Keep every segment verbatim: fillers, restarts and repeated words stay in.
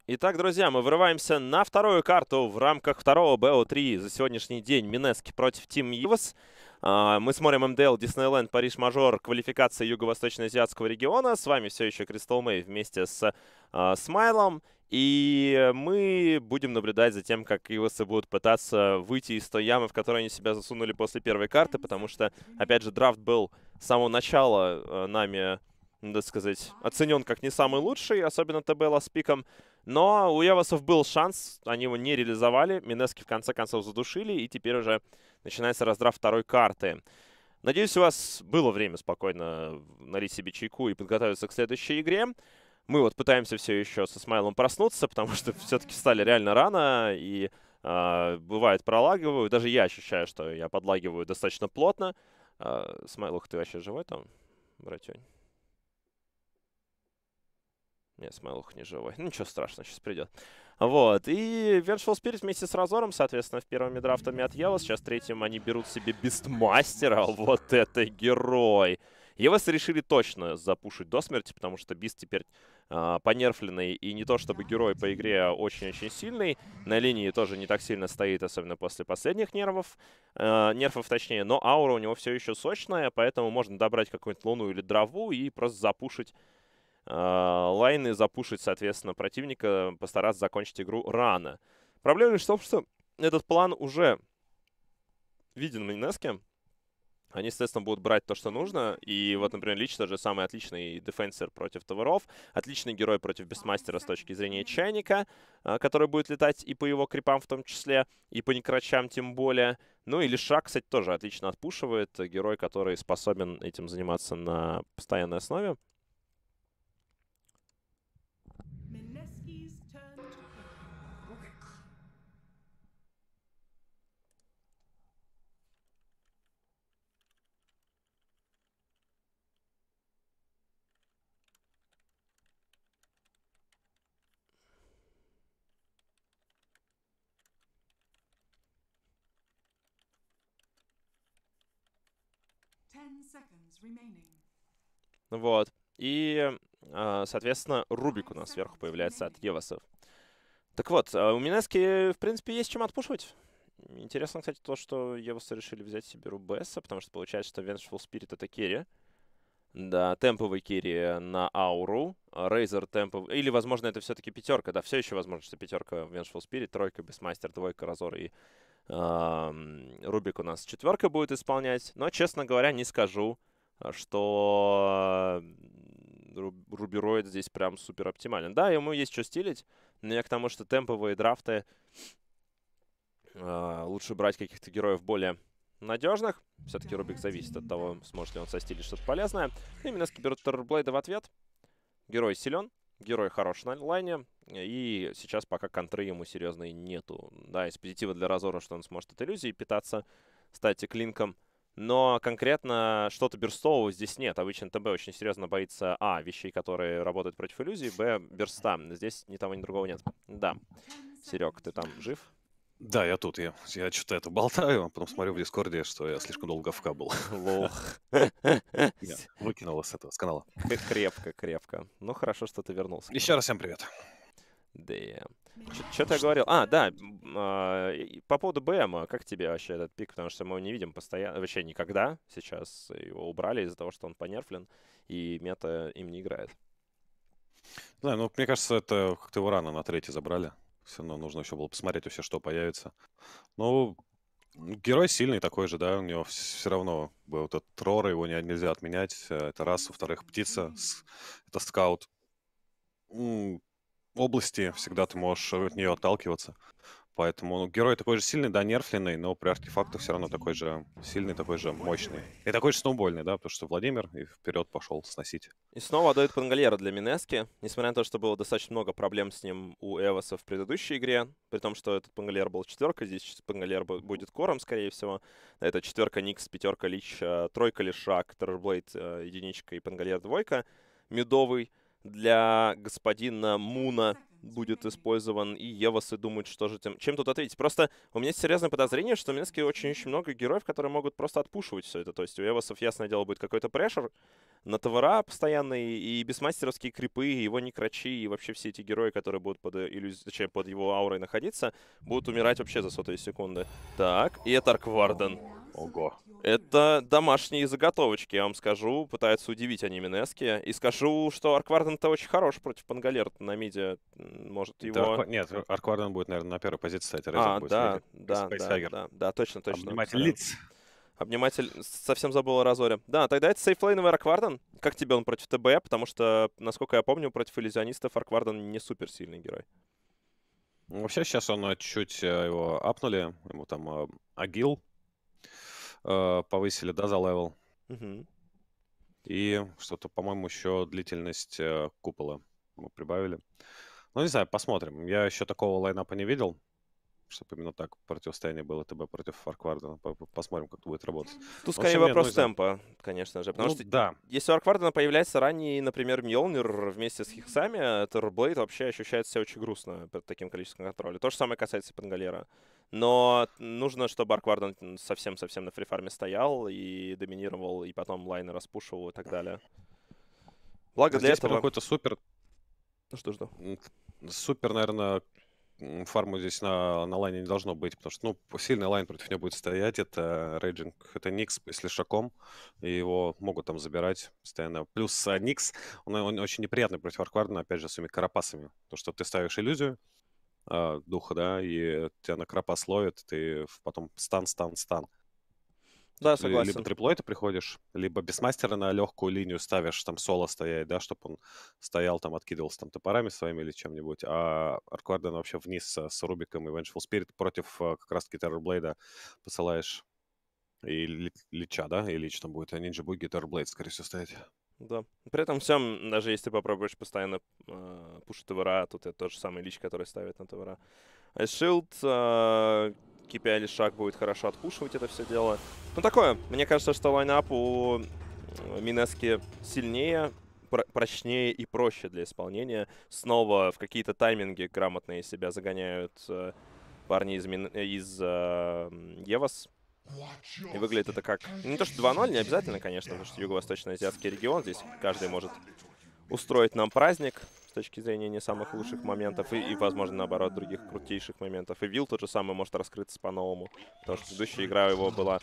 Итак, друзья, мы вырываемся на вторую карту в рамках второго бэ о три за сегодняшний день. Минески против Team Yivas. А, Мы смотрим эм дэ эл, Диснейленд, Париж Мажор, квалификация Юго-Восточно-Азиатского региона. С вами все еще Crystal May вместе с а, Смайлом. И мы будем наблюдать за тем, как Yivas будут пытаться выйти из той ямы, в которой они себя засунули после первой карты. Потому что, опять же, драфт был с самого начала а, нами, надо сказать, оценен как не самый лучший, особенно тэ бэ эл с пиком. Но у Явасов был шанс, они его не реализовали. Минески в конце концов задушили, и теперь уже начинается раздрафт второй карты. Надеюсь, у вас было время спокойно налить себе чайку и подготовиться к следующей игре. Мы вот пытаемся все еще со Смайлом проснуться, потому что все-таки встали реально рано, и э, бывает пролагиваю. Даже я ощущаю, что я подлагиваю достаточно плотно. Э, Смайлух, ты вообще живой там, братюнь? Нет, Смайлух не живой. Ну, ничего страшного, сейчас придет. Вот. И Vengeful Spirit вместе с Разором, соответственно, в первыми драфтами от Явас. Сейчас третьим они берут себе Бистмастера. Вот это герой! Явас решили точно запушить до смерти, потому что Бист теперь э, понерфленный. И не то чтобы герой по игре очень-очень сильный. На линии тоже не так сильно стоит, особенно после последних нервов. Э, нерфов точнее. Но аура у него все еще сочная, поэтому можно добрать какую-нибудь луну или дрову и просто запушить лайны, запушить, соответственно, противника, постараться закончить игру рано. Проблема лишь в том, что этот план уже виден в Минеске. Они, естественно, будут брать то, что нужно. И вот, например, Лич тоже самый отличный дефенсер против таверов. Отличный герой против Бестмастера с точки зрения Чайника, который будет летать и по его крипам в том числе, и по некрачам тем более. Ну и Лиша, кстати, тоже отлично отпушивает. Герой, который способен этим заниматься на постоянной основе. Вот. И, соответственно, Рубик у нас сверху появляется от Евасов. Так вот, у Минески, в принципе, есть чем отпушивать. Интересно, кстати, то, что Евасы решили взять себе Рубеса, потому что получается, что Vengeful Spirit — это керри. Да, темповый керри на ауру. Рейзер темповый. Или, возможно, это все-таки пятерка. Да, все еще возможно, что пятерка Vengeful Spirit, тройка Бестмастер, двойка Разор и э, Рубик у нас четверка будет исполнять. Но, честно говоря, не скажу, что Рубероид здесь прям супер оптимален. Да, ему есть что стилить, но я к тому, что темповые драфты э, лучше брать каких-то героев более надежных. Все-таки Рубик зависит от того, сможет ли он состилить что-то полезное. И Минески берут Террорблейда в ответ. Герой силен, герой хорош на лайне. И сейчас пока контры ему серьезной нету. Да, из позитива для Разора, что он сможет от иллюзии питаться, стать клинком. Но конкретно что-то берстового здесь нет. Обычно ТБ очень серьезно боится, а, вещей, которые работают против иллюзий, б, берста. Здесь ни того, ни другого нет. Да. Серег, ты там жив? Да, я тут. Я, я что-то это болтаю, а потом смотрю в Дискорде, что я слишком долго в ка был. Лох. Я выкинул с этого, с канала. Крепко, крепко. Ну, хорошо, что ты вернулся. Еще раз всем привет. Да. Что-то я говорил. А, да, по поводу БМа, как тебе вообще этот пик? Потому что мы его не видим постоянно, вообще никогда. Сейчас его убрали из-за того, что он понерфлен, и мета им не играет. Да, ну, мне кажется, это как-то его рано на третий забрали. Все равно нужно еще было посмотреть вообще, что появится. Ну, герой сильный такой же, да, у него все равно вот этот Трора, его нельзя отменять. Это раз. Во-вторых, птица, это скаут. Области всегда ты можешь от нее отталкиваться. Поэтому ну, герой такой же сильный, да, нерфленный, но при артефактах все равно такой же сильный, такой же мощный. И такой же сноубольный, да, потому что Владимир и вперед пошел сносить. И снова отдают Пангалера для Минески. Несмотря на то, что было достаточно много проблем с ним у Эвоса в предыдущей игре, при том, что этот Пангалер был четверка, здесь Пангалер будет кором, скорее всего. Это четверка Никс, пятерка Лич, тройка Лишак, Террорблейд единичка и Пангалер двойка. Медовый для господина Муна. будет использован, и Евосы думают, что же тем, чем тут ответить. Просто у меня есть серьезное подозрение, что в Минске очень-очень много героев, которые могут просто отпушивать все это. То есть у Евосов, ясное дело, будет какой-то прешер на ТВРа постоянный, и бессмастеровские крипы, и его некрачи, и вообще все эти герои, которые будут под, иллюз... точнее, под его аурой находиться, будут умирать вообще за сотые секунды. Так, и это Аркварден. Ого. Это домашние заготовочки, я вам скажу. Пытаются удивить они Минески. И скажу, что Аркварден-то очень хорош против Пангалера на миде. Может его... Да, Арква... Нет, Аркварден будет, наверное, на первой позиции, кстати. Резерв А, будет да, в да, да, да, да, точно, точно. Обниматель лиц. Обниматель, совсем забыл о Разоре. Да, тогда это сейфлейновый Аркварден. Как тебе он против ТБ? Потому что, насколько я помню, против иллюзионистов Аркварден не суперсильный герой. Ну, вообще сейчас он чуть его апнули, ему там агил э, повысили, да, за левел. Угу. И что-то, по-моему, еще длительность э, купола мы прибавили. Ну, не знаю, посмотрим. Я еще такого лайнапа не видел, чтобы именно так противостояние было ТБ против Арквардена. Посмотрим, как это будет работать. Тут В общем, скорее мне, вопрос ну, не знаю. темпа, конечно же. Потому Ну, что да. если у Арквардена появляется ранний, например, Мьёлнир вместе с Хиксами, Террорблейд вообще ощущает себя очень грустно под таким количеством контроля. То же самое касается Пангалера. Но нужно, чтобы Аркварден совсем-совсем на фрифарме стоял и доминировал, и потом лайны распушивал и так далее. Благо для Здесь этого... какой-то супер... Ну что жду? Супер, наверное, фарму здесь на, на лайне не должно быть, потому что, ну, сильный лайн против него будет стоять. Это Рейджинг, это Никс с лишаком, и его могут там забирать постоянно. Плюс а, Никс, он, он очень неприятный против Арквардена, опять же, с своими карапасами. То, что ты ставишь иллюзию а, духа, да, и тебя на карапас ловит, ты потом стан, стан, стан. Да, Тут согласен. Либо триплой ты приходишь, либо без мастера на легкую линию ставишь, там соло стоять, да, чтобы он стоял, там, откидывался там топорами своими или чем-нибудь. А Аркварден вообще вниз с, с Рубиком и Vengeful Spirit против как раз-таки Террорблейда посылаешь и ли, Лича, да, и Лич там будет, а Нинджа Буги и Террорблейд, скорее всего, стоять. Да. При этом всем, даже если ты попробуешь постоянно э, пушить ТВРа, тут это тот же самый Лич, который ставит на ТВРа. Айшилд, э, кей пи ай Лишак будет хорошо отпушивать это все дело. Ну такое, мне кажется, что лайнап у Минески сильнее, про прочнее и проще для исполнения. Снова в какие-то тайминги грамотные себя загоняют э, парни из, Мин из э, Евос. И выглядит это как... Не то, что два ноль, не обязательно, конечно, потому что юго-восточно-азиатский регион. Здесь каждый может устроить нам праздник с точки зрения не самых лучших моментов. И, и возможно, наоборот, других крутейших моментов. И Вилл тот же самый может раскрыться по-новому. Потому что предыдущая игра его была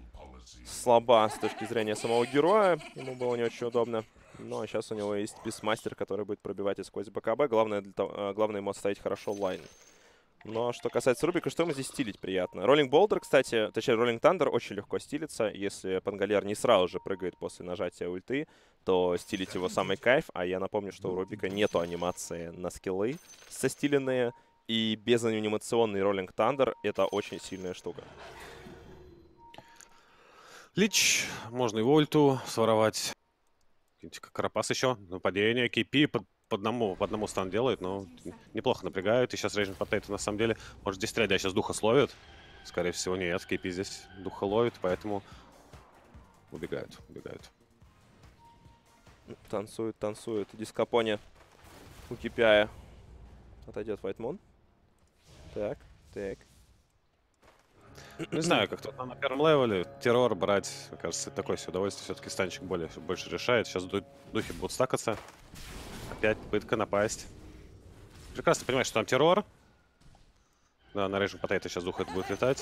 слаба с точки зрения самого героя. Ему было не очень удобно. Ну, а сейчас у него есть Бисмастер, который будет пробивать и сквозь БКБ. Главное, для того, главное ему отставить хорошо лайн. Но что касается Рубика, что ему здесь стилить приятно? Роллинг Болдер, кстати, точнее, Роллинг Тандер очень легко стилится. Если Пангалер не сразу же прыгает после нажатия ульты, то стилить его самый кайф. А я напомню, что у Рубика нету анимации на скиллы состиленные. И безанимационный Роллинг Тандер — это очень сильная штука. Лич, можно его ульту своровать. Карапас еще, нападение, кей пи под... По одному, по одному стан делают, но неплохо напрягают. И сейчас Рейджинг Потейто на самом деле, может, здесь трядя сейчас духа словит. Скорее всего, нет. кей пи здесь духа ловит, поэтому убегают, убегают. Танцует, танцует. Дископоне у кей пи ай. Отойдет Вайтмун. Так, так. Не знаю, как тут на первом левеле террор брать, мне кажется, такое себе удовольствие. Все-таки станчик более, больше решает. Сейчас духи будут стакаться. Опять попытка напасть. Прекрасно понимаешь, что там террор. Да, на Рейджинг Потейто сейчас дух это будет летать.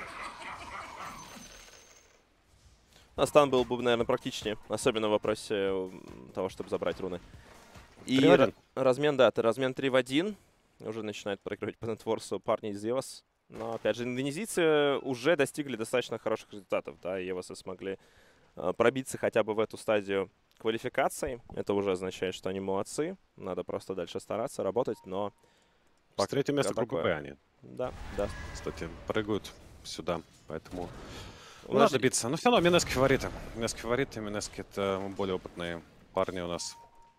А стан был бы, наверное, практичнее. Особенно в вопросе того, чтобы забрать руны. И размен, да, это размен три в один. Уже начинает проигрывать по нетворсу парни из Евос. Но, опять же, индонезийцы уже достигли достаточно хороших результатов. Да, Евосы смогли э, пробиться хотя бы в эту стадию квалификации. Это уже означает, что они молодцы. Надо просто дальше стараться, работать, но... С третьего места группы Б они. Да, да. Кстати, прыгают сюда, поэтому... У Ну, нас... надо биться. Но все равно Минески фавориты. Минески фавориты, Минески это более опытные парни у нас.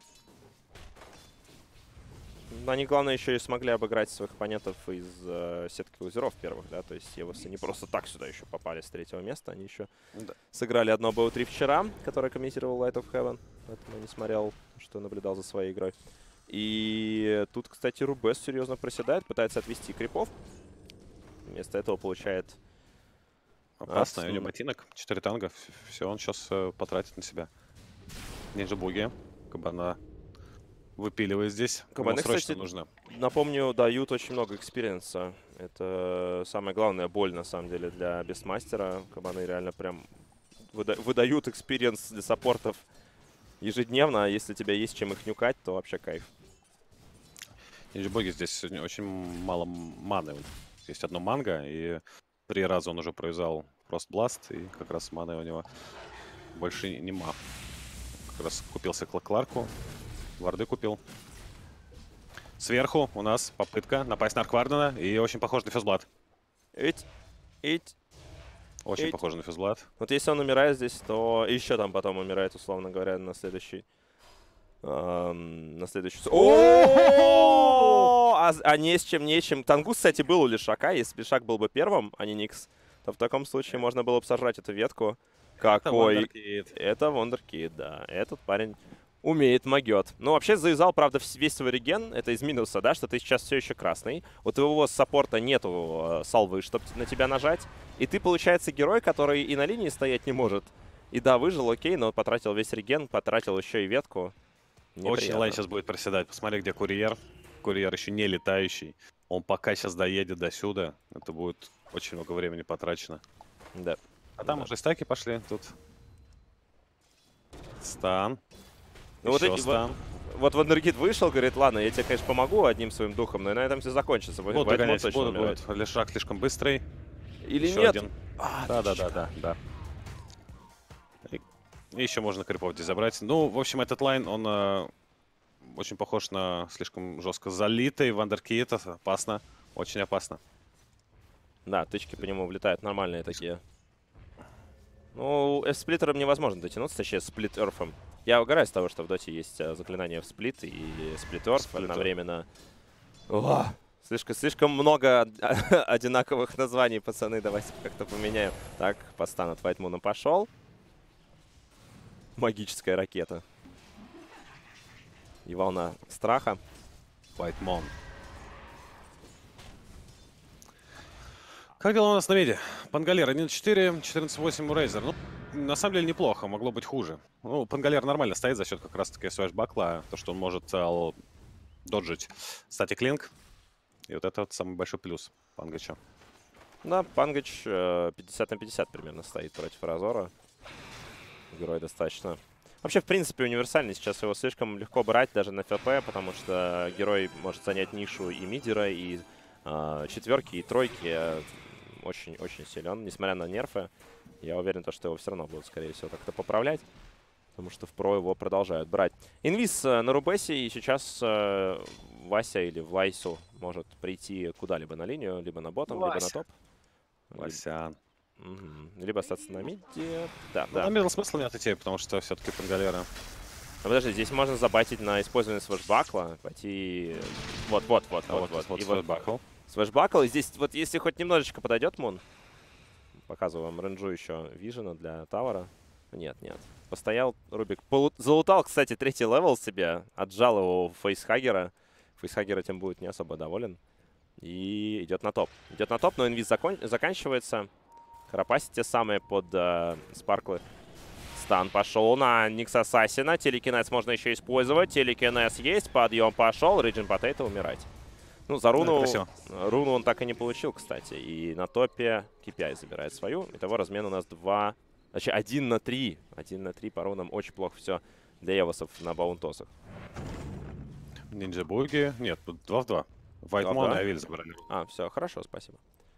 Они, главное, еще и смогли обыграть своих оппонентов из э, сетки лузеров первых, да, то есть Евосы не просто так сюда еще попали с третьего места, они еще да. сыграли одно бэ о три вчера, которое комментировал Light of Heaven, поэтому я не смотрел, что наблюдал за своей игрой. И тут, кстати, Рубес серьезно проседает, пытается отвести крипов. Вместо этого получает... Опасно, у него ботинок, четыре танга, все, он сейчас э, потратит на себя. Нинджа Буги, Кабана выпиливает здесь. Кабаны, кстати, нужно. Напомню, дают очень много экспириенса. Это самая главная боль, на самом деле, для Бестмастера. Кабаны реально прям выда выдают экспириенс для саппортов ежедневно. А если у тебя есть чем их нюкать, то вообще кайф. Нинджа Буги здесь очень мало маны. Есть одно манго, и три раза он уже провязал Фростбласт, и как раз маны у него больше нема. Как раз купился Кларку, варды купил. Сверху у нас попытка напасть на Арквардена, и очень похож на Физблад. Эть, эть, Очень эть. похож на Физблад. Вот если он умирает здесь, то еще там потом умирает, условно говоря, на следующий... Эм, на следующий... О, а, а не с чем, не с чем. Тангус, кстати, был у Лишака. Если Лишак был бы первым, а не Никс, то в таком случае можно было бы сожрать эту ветку. Какой... Это Вондеркид, да. Этот парень умеет, могет. Ну, вообще, завязал, правда, весь свой реген. Это из минуса, да, что ты сейчас все еще красный. Вот у его саппорта нету э, салвы, чтобы на тебя нажать. И ты, получается, герой, который и на линии стоять не может. И да, выжил, окей, но потратил весь реген, потратил еще и ветку. Неприятно. Очень лайн сейчас будет проседать. Посмотри, где курьер. Курьер еще не летающий. Он пока сейчас доедет до сюда. Это будет очень много времени потрачено. Да. А там да. уже стаки пошли. Тут стан. Ну вот, эти, вот, вот Вондеркид вышел, говорит, ладно, я тебе, конечно, помогу одним своим духом, но и на этом все закончится. Вот догонять будут, будет. Лишак слишком быстрый. Или еще нет? Один. А, да, да, да, да, да. И, и еще можно крипов здесь забрать. Ну, в общем, этот лайн, он э, очень похож на слишком жестко залитый Вондеркид. Опасно, очень опасно. Да, тычки по нему влетают нормальные такие. Ну, F-сплиттером невозможно дотянуться, точнее, сплит-эрфом. Я угораю с того, что в доте есть заклинание в сплит и сплит-эрф одновременно. О, слишком, слишком много одинаковых названий, пацаны, давайте как-то поменяем. Так, по стан от Вайтмуна пошел. Магическая ракета. И волна страха. Вайтмон. Как дела у нас на миде? Пангалер один четыре, четырнадцать восемь у Рейзер. Ну, на самом деле неплохо, могло быть хуже. Ну, Пангалер нормально стоит за счет как раз-таки свэшбакла, то, что он может э, доджить статик линк. И вот это вот самый большой плюс Пангача. Да, Пангач э, пятьдесят на пятьдесят примерно стоит против Разора. Герой достаточно... Вообще, в принципе, универсальный. Сейчас его слишком легко брать даже на ФП, потому что герой может занять нишу и мидера, и э, четверки, и тройки. Очень-очень силен, несмотря на нерфы. Я уверен, что его все равно будут, скорее всего, как-то поправлять. Потому что в про его продолжают брать. Инвиз на Рубесе, и сейчас э, Вася или Влайсу может прийти куда-либо на линию, либо на ботом, Вася. Либо на топ. Вася. Угу. Либо остаться на миде. Да, ну, да. На мидл смысла нет идти, потому что все-таки Пангалера. А подожди, здесь можно забайтить на использование свэшбакла, пойти... Вот-вот-вот. А вот, вот, вот, свэшбакл. Свэшбакл, и здесь вот если хоть немножечко подойдет Мун, показываю вам рейнджу еще Вижена для Тавара. Нет, нет. Постоял Рубик. Полу... Залутал, кстати, третий левел себе. Отжал его в фейсхаггера. Фейсхаггер этим будет не особо доволен. И идет на топ. Идет на топ, но инвиз закон... заканчивается. Карапаси те самые под э, спарклы. Стан пошел на Никс Ассасина. Телекинез можно еще использовать. Телекинез есть. Подъем пошел. Риджин Потейто умирать. Ну, за руну, да, руну он так и не получил, кстати. И на топе кей пи ай забирает свою. Итого размен у нас два... Значит, один на три. Один на три по рунам. Очень плохо все для Эвосов на баунтосах. Нинджа Буги. Нет, тут два в два. Вайтмон и Авиль забрали. А, все, хорошо, спасибо.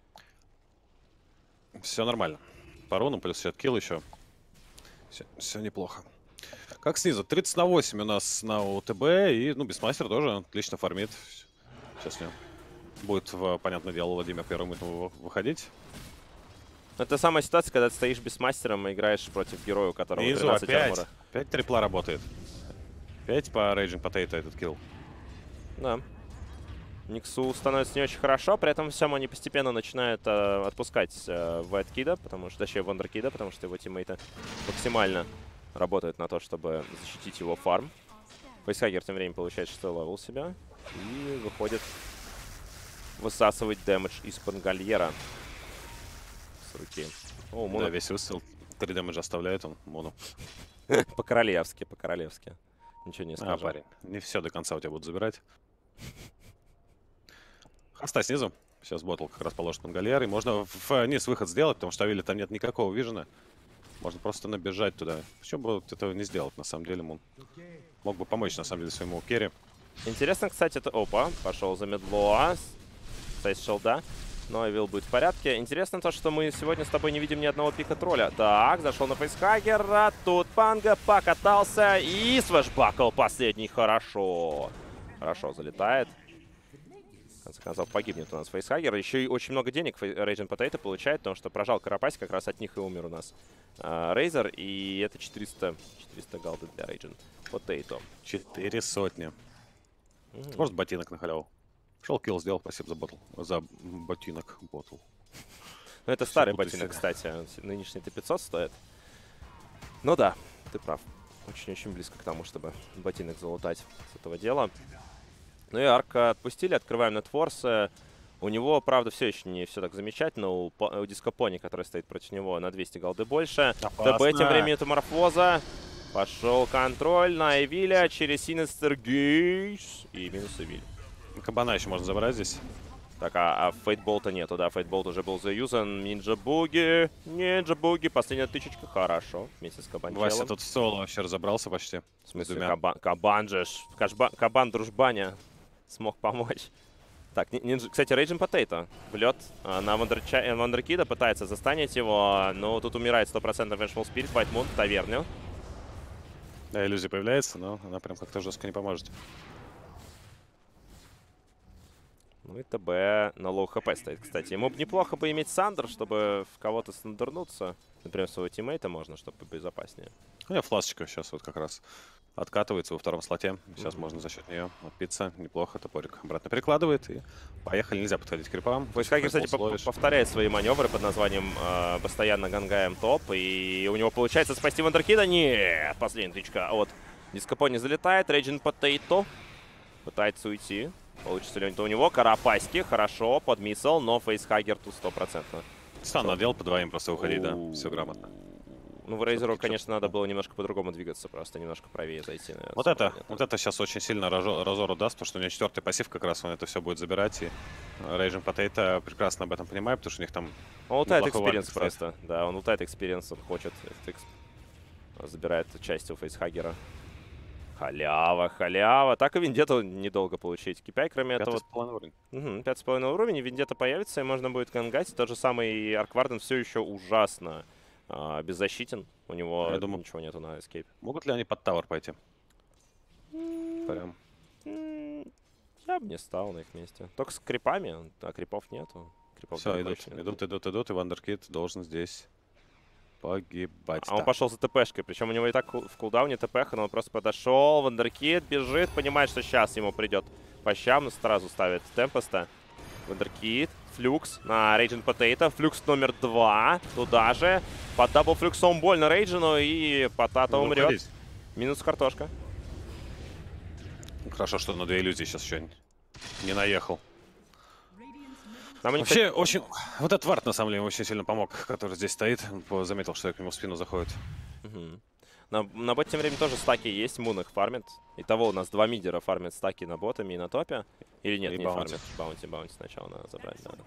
Все нормально. По рунам, плюс шестьдесят килл еще. Все, все неплохо. Как снизу? тридцать на восемь у нас на УТБ. И, ну, Бестмастер тоже отлично фармит. Сейчас не будет, в, понятное дело, Владимир первым выходить. Это самая ситуация, когда ты стоишь Бестмастером и играешь против героя, у которого Низу, тринадцать армора. пять трипла работает. пять по Raging Potato этот килл. Да. Никсу становится не очень хорошо, при этом всем они постепенно начинают э, отпускать э, Вайткида, потому что, точнее, Вондеркида, потому что его тиммейты максимально работают на то, чтобы защитить его фарм. Фейсхагер тем временем получает шестой левел себя и выходит высасывать дэмэдж из Пангальера с руки. О, Муна... Да, весь выстрел. Три дэмэджа оставляет он, Муну. По-королевски, по-королевски. Ничего не А, скажу. парень, не все до конца у тебя будут забирать. Хаста снизу. Сейчас ботл как раз положит Пангальер. И можно вниз выход сделать, потому что Авили там нет никакого вижена. Можно просто набежать туда. Почему бы вот этого не сделать, на самом деле, Мун? Мог бы помочь, на самом деле, своему керри. Интересно, кстати, это... Опа, пошел за медло. Сайз шелда. Но Авил будет в порядке. Интересно то, что мы сегодня с тобой не видим ни одного пика тролля. Так, зашел на Фейсхагера. Тут Панга покатался. И свэшбакл последний. Хорошо. Хорошо залетает. В конце концов, погибнет у нас Фейсхагер. Еще и очень много денег Raging Potato получает, потому что прожал Карапась, как раз от них и умер у нас Рейзер. И это четыреста, четыреста голды для Raging Potato. Четыре сотни. Mm. Просто ботинок на халяву. Шел килл сделал, спасибо за ботл. За ботинок ботл. Ну, это старый Секунду ботинок, себя. кстати. Нынешний-то пятьсот стоит. Ну да, ты прав. Очень-очень близко к тому, чтобы ботинок залутать с этого дела. Ну и арка отпустили, открываем нетфорсы. У него, правда, все еще не все так замечательно. У, у Дископони, который стоит против него, на двести голды больше. ТБ тем временем метаморфоза. Пошел контроль на Эвиля через Синистер Гейс. И минус Эвиль. Кабана еще можно забрать здесь. Так, а, а Фейтболта нету, да, Фейтболт уже был заюзан. Нинджа Буги, Нинджа Буги, последняя тычечка, хорошо, вместе с Кабанчелом. Вася тут в соло вообще разобрался почти. В смысле, двумя. Кабан, Кабан же, ж, Кашба, Кабан Дружбаня смог помочь. Так, нинджа, кстати, Raging Potato влет а, на Вандерча, Вандеркида, пытается застанить его, но тут умирает сто процентов Vengeful Spirit, White Moon, таверню. Да, иллюзия появляется, но она прям как-то жестко не поможет. Ну и ТБ на лоу хп стоит, кстати. Ему бы неплохо бы иметь Сандер, чтобы в кого-то сандернуться. Например, своего тиммейта можно, чтобы безопаснее. У меня фласочка сейчас вот как раз откатывается во втором слоте. Сейчас mm-hmm. можно за счет нее отпиться. Неплохо. Топорик обратно перекладывает. И поехали. Нельзя подходить к крипам. Фейсхагер, кстати, повторяет свои маневры под названием э, «Постоянно гангаем топ». И у него получается спасти Вандеркида. Нет! Последняя тычка от Дископони залетает. Raging Potato пытается уйти. Получится ли у него? Карапаськи, хорошо, подмисл, но Фейсхагер тут стопроцентно. Стан надел, по двоим просто уходить, да. Все грамотно. Ну, в Рейзеру, конечно, надо было немножко по-другому двигаться, просто немножко правее зайти. Наверное, вот это, вот это сейчас очень сильно разору даст, потому что у него четвертый пассив как раз, он это все будет забирать. И Raging Potato прекрасно об этом понимает, потому что у них там... Он лутает экспириенс просто, да, он лутает экспириенс, он хочет. Забирает часть у Фейсхагера. Халява, халява. Так и Вендетту недолго получить. Кипяй, кроме этого... Пятый с половиной уровень. Угу, пятый с половиной уровень, Вендетта появится, и можно будет гангать. Тот же самый Аркварден все еще ужасно а, беззащитен. У него Я думаю, ничего нету на эскейп. Могут ли они под тавер пойти? Mm, Прям. Mm, я бы не стал на их месте. Только с крипами, а крипов нету. Крипов Все, идут, идут, идут, идут, и Вандеркид должен здесь погибать. А он пошел за ТПшкой, причем у него и так в кулдауне ТПха, но он просто подошел, Вандеркид бежит, понимает, что сейчас ему придет по щам, но сразу ставит Темпеста. Вандеркид, флюкс на Raging Potato, флюкс номер два, туда же, под дабл флюксом больно Рейджину, и Потато умрет. Уходить. Минус картошка. Хорошо, что на две иллюзии сейчас еще не наехал. Там вообще, кстати... очень... Вот этот вард, на самом деле, очень сильно помог, который здесь стоит. Заметил, что к нему в спину заходит. Угу. На, на боте тем временем тоже стаки есть, Мун их фармит. Итого у нас два мидера фармят стаки на ботами и на топе. Или нет, и не баунти. фармят. Баунти, баунти сначала надо забрать, да.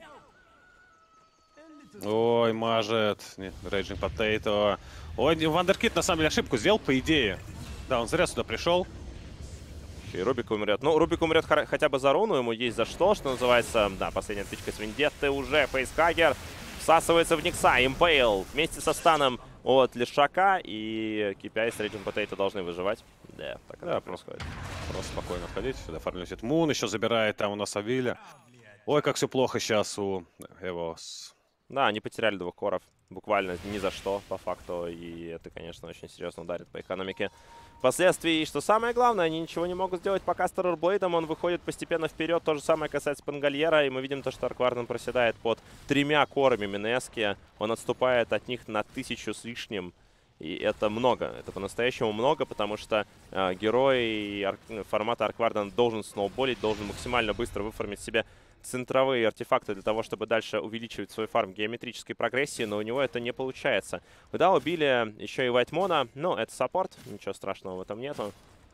Ой, мажет. Raging Potato. Ой, Вандеркид на самом деле ошибку сделал, по идее. Да, он зря сюда пришел. И Рубик умрет. Ну, Рубик умрет хотя бы за руну, ему есть за что, что называется. Да, последняя тычка с Вендетты уже. Фейсхагер всасывается в Никса. Импейл вместе со станом от Лешака. И Кипяй с Raging Potato должны выживать. Да, так да, это происходит. Просто спокойно входить. Сюда фармлюсит Мун, еще забирает там у нас Авиля. Ой, как все плохо сейчас у его... Да, они потеряли двух коров. Буквально ни за что, по факту. И это, конечно, очень серьезно ударит по экономике. Впоследствии, что самое главное, они ничего не могут сделать пока с Террорблейдом. Он выходит постепенно вперед. То же самое касается Пангальера. И мы видим то, что Аркварден проседает под тремя корами Минески. Он отступает от них на тысячу с лишним. И это много, это по-настоящему много, потому что э, герой ар формата Аркварден должен сноуболить, должен максимально быстро выформить себе центровые артефакты для того, чтобы дальше увеличивать свой фарм геометрической прогрессии, но у него это не получается. Да, убили еще и Вайтмона, но это саппорт, ничего страшного в этом нету.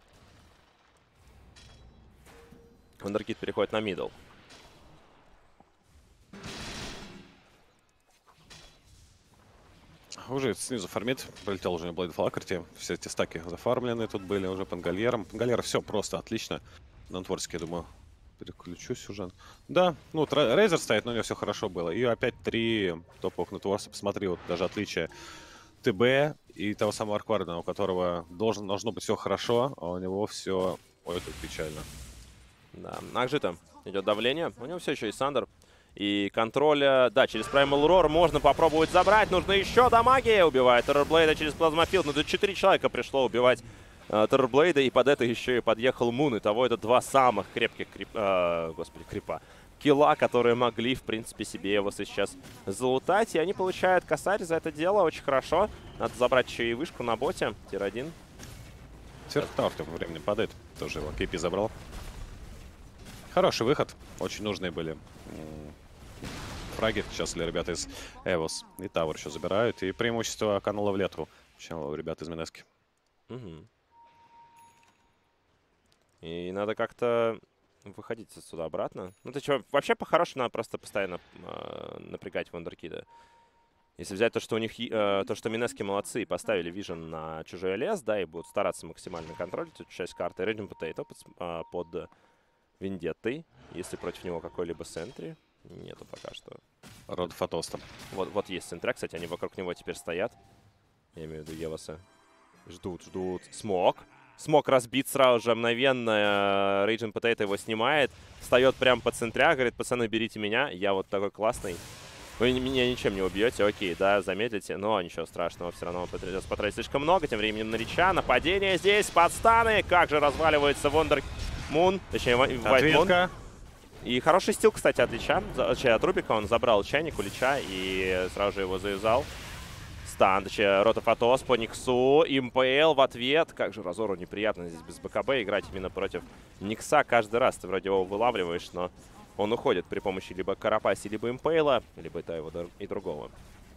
Вандеркид переходит на мидл. Уже снизу фармит. Прилетел уже Блейд Флакерти. Все эти стаки зафармлены тут были уже Пангальером. Пангальер все просто отлично. На Творске, я думаю, переключусь уже. Да, ну, Рейзер стоит, но у него все хорошо было. И опять три топовых Нетворса. Посмотри, вот даже отличие ТБ и того самого Арквардена, у которого должен, должно быть все хорошо, а у него все... Ой, как печально. Да, Акжита идет давление. У него все еще есть Сандер. И контроля, да, через Primal Roar можно попробовать забрать. Нужно еще дамаги. Убивает Террорблейда через Плазмофилд. Ну, тут четыре человека пришло убивать э, Террорблейда. И под это еще и подъехал Мун. Итого это два самых крепких крип, э, господи, крипа. Килла, которые могли, в принципе, себе его сейчас залутать. И они получают косарь за это дело. Очень хорошо. Надо забрать еще и вышку на боте. Тир один. Тиртаур тем временем падает. Тоже его кей пи забрал. Хороший выход. Очень нужные были фраги сейчас для ребят из Эвос. И Тауэр еще забирают. И преимущество канула в лету, чем у ребят из Минески. Угу. И надо как-то выходить отсюда обратно. Ну ты что, вообще по-хорошему надо просто постоянно э, напрягать Вандеркида. Если взять то, что у них, э, то, что Минески молодцы и поставили вижен на чужой лес, да, и будут стараться максимально контролить эту часть карты. Raging Potato под, э, под Вендеттой, если против него какой-либо сентри. Нету пока что. Род Фотоста. Вот, вот есть сентря, кстати, они вокруг него теперь стоят. Я имею в виду Еваса. Ждут, ждут. Смог. Смог разбит сразу же мгновенно. Raging Potato его снимает. Встает прямо по центря, говорит, пацаны, берите меня. Я вот такой классный. Вы меня ничем не убьете, окей, да, замедлите. Но ничего страшного, все равно придется потратить слишком много. Тем временем на Рича. Нападение здесь, подстаны. Как же разваливается Вондер Мун. Точнее, Вайтмун. И хороший стил, кстати, от Лича, от Рубика. Он забрал чайник у Лича и сразу же его завязал. Стан, точнее, Ротофотос по Никсу. Импл в ответ. Как же Разору неприятно здесь без БКБ играть именно против Никса. Каждый раз ты вроде его вылавливаешь, но он уходит при помощи либо Карапаси, либо Импейла, либо и того и другого.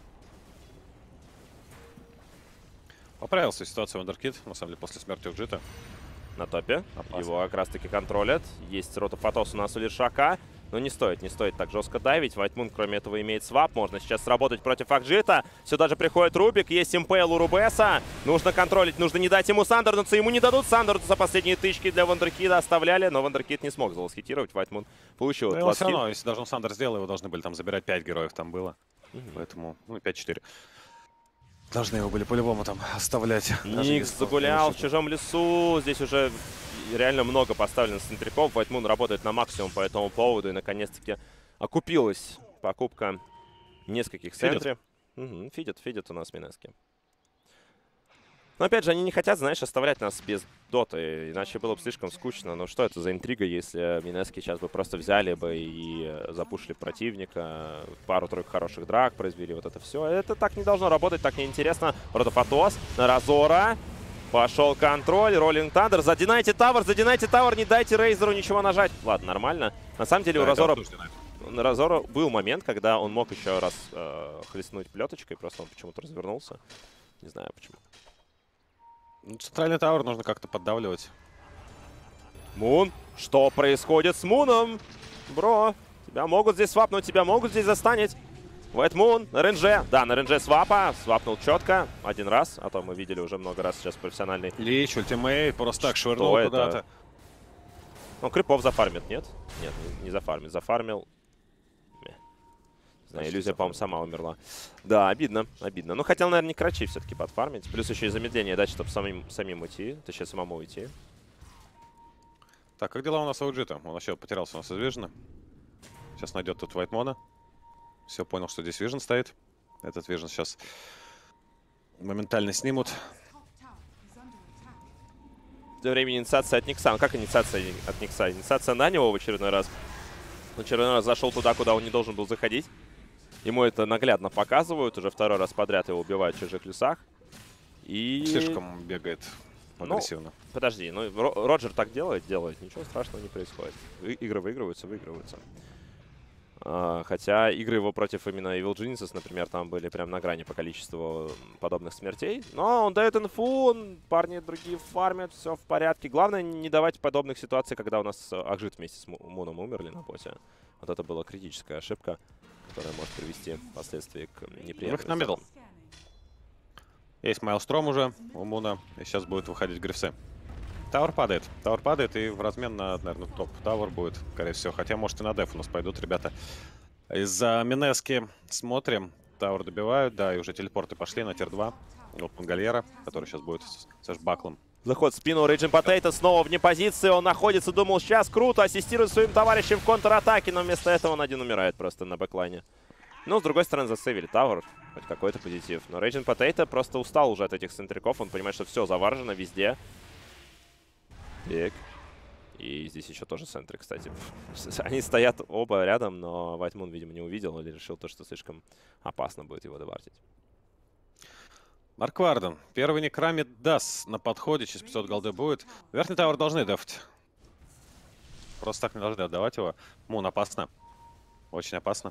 Поправился ситуацию Вандеркид, на самом деле, после смерти Уджита. На топе. Опасно. Его как раз таки контролят. Есть Ротофотос у нас у Лишака. Но не стоит, не стоит так жестко давить. Вайтмун, кроме этого, имеет свап. Можно сейчас сработать против Акжита. Сюда же приходит Рубик. Есть импейл у Рубеса. Нужно контролить, нужно не дать ему Сандернуться. Ему не дадут Сандернуться. Последние тычки для Вандеркида оставляли. Но Вандеркид не смог заласхитировать. Вайтмун получил Но все равно, если даже он Сандер сделал, его должны были там забирать пять героев. Там было. Угу. Поэтому, ну, пять-четыре. Должны его были по-любому там оставлять. Никс загулял в чужом лесу. Здесь уже реально много поставлено центриков. Вайтмун работает на максимум по этому поводу. И наконец-таки окупилась покупка нескольких сентри. Угу, фидят, фидят у нас Минески. Но опять же, они не хотят, знаешь, оставлять нас без доты. Иначе было бы слишком скучно. Но что это за интрига, если Минески сейчас бы просто взяли бы и запушили противника, пару-тройку хороших драк произвели, вот это все. Это так не должно работать, так неинтересно. Ротофотос на Разора. Пошел контроль, Роллинг Тандер. Задинайте Тавер, задинайте Тавер, не дайте Рейзеру ничего нажать. Ладно, нормально. На самом деле да, у Разора... На Разора был момент, когда он мог еще раз э, хлестнуть плеточкой, просто он почему-то развернулся. Не знаю почему. Центральный Тауэр нужно как-то поддавливать. Мун, что происходит с Муном? Бро, тебя могут здесь свапнуть, тебя могут здесь застанить. Вайтмун на ренже. Да, на ренже свапа. Свапнул четко. Один раз. А то мы видели уже много раз сейчас профессиональный. Лич, ультимейт, просто так швырнул куда-то. Ну, крипов зафармит, нет? Нет, не, не зафармит. Зафармил. Не знаю, иллюзия, по-моему, сама умерла. Да, обидно, обидно. Ну, хотел, наверное, не крачи все-таки подфармить. Плюс еще и замедление дать, чтобы самим, самим уйти. Точнее, самому уйти. Так, как дела у нас у Уджита? Он вообще потерялся у нас из Вижена. Сейчас найдет тут Вайтмона. Все, понял, что здесь Вижен стоит. Этот Вижен сейчас моментально снимут. В то время инициация от Никса. Ну, как инициация от Никса? Инициация на него в очередной раз. В очередной раз зашел туда, куда он не должен был заходить. Ему это наглядно показывают. Уже второй раз подряд его убивают в чужих лесах. И... Слишком бегает Ну, агрессивно. подожди, ну Ро- Роджер так делает, делает, ничего страшного не происходит. И- игры выигрываются, выигрываются. А, хотя игры его против именно Evil Geniuses, например, там были прям на грани по количеству подобных смертей. Но он дает инфу, он, парни другие фармят, все в порядке. Главное не давать подобных ситуаций, когда у нас Акжит вместе с Му- Муном умерли на боте. Вот это была критическая ошибка, которая может привести впоследствии к неприятным Выход на мидл. Есть Майлстром уже у Муна, и сейчас будет выходить Грифсы. Тауэр падает. Тауэр падает, и в размен на, наверное, топ-тауэр будет, скорее всего. Хотя, может, и на деф у нас пойдут ребята. Из-за Минески смотрим. Тауэр добивают, да, и уже телепорты пошли на тир два. Вот Пангальера, который сейчас будет с, с баклом. Заход в спину Raging Potato снова вне позиции. Он находится, думал, сейчас круто, ассистирует своим товарищам в контратаке, но вместо этого он один умирает просто на бэклайне. Ну, с другой стороны, засейвили Тауэр. Хоть какой-то позитив. Но Raging Potato просто устал уже от этих центриков. Он понимает, что все заваржено везде. Так. И здесь еще тоже центры, кстати. Они стоят оба рядом, но Вайтмун, видимо, не увидел или решил то, что слишком опасно будет его добартить. Марк Варден. Первый Некрами даст на подходе. Через пятьсот голды будет. Верхний Тауэр должны дефать. Просто так не должны отдавать его. Мун опасно. Очень опасно.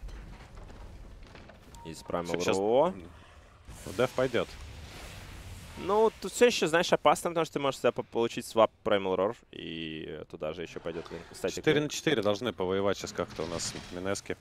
Из Primal Сейчас Ро. деф пойдет. Ну, тут все еще, знаешь, опасно, потому что ты можешь себя получить свап Primal Roar, и туда же еще пойдет. Кстати, четыре на четыре должны повоевать сейчас как-то у нас Минески.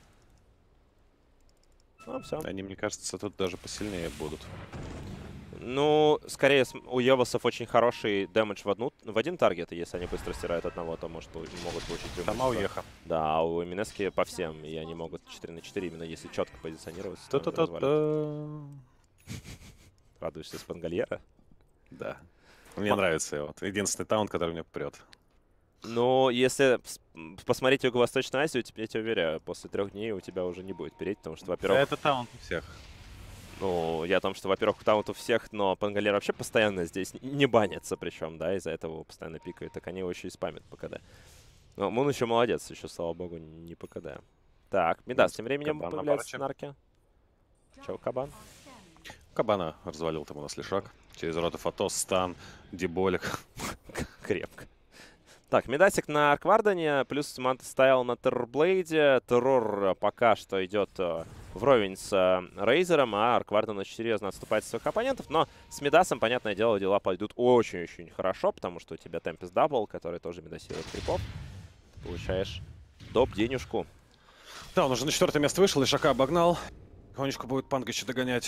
Ну, все. Они, мне кажется, тут даже посильнее будут. Ну, скорее, у Евосов очень хороший дэмэдж в, одну, в один таргет, и если они быстро стирают одного, то может, могут получить преимущество. Сама уеха. Да, а у Минески по всем, и они могут четыре на четыре, именно если четко позиционироваться. Та-та-та-та. Радуешься с Пангальера? Да. Мне а. нравится его. Единственный таунт, который мне прет. Ну, если посмотреть Юго-Восточную Азию, я тебе уверяю, после трех дней у тебя уже не будет переть, потому что, во-первых... Да, это таунт у всех. Ну, я о том, что, во-первых, таунт у всех, но Пангальер вообще постоянно здесь не банится, причем, да, из-за этого постоянно пикает, так они его еще и спамят по КД. Но Мун еще молодец, еще, слава богу, не по КД. Так, Мидас, тем временем Кабан появляется нарки. Чего, Кабан? Кабана развалил там у нас Лишак. Через роты Фотос, стан, деболик. Крепко. Так, Медасик на Арквардане, плюс Манта стоял на Террорблейде. Террор пока что идет вровень с Рейзером, а Аркварден очень серьезно отступает от своих оппонентов. Но с Медасом, понятное дело, дела пойдут очень-очень хорошо, потому что у тебя Темпест Дабл, который тоже медасирует крипов. Ты получаешь доп-денежку. Да, он уже на четвертое место вышел, Лишака обогнал. Потихонечку будет Пангача догонять.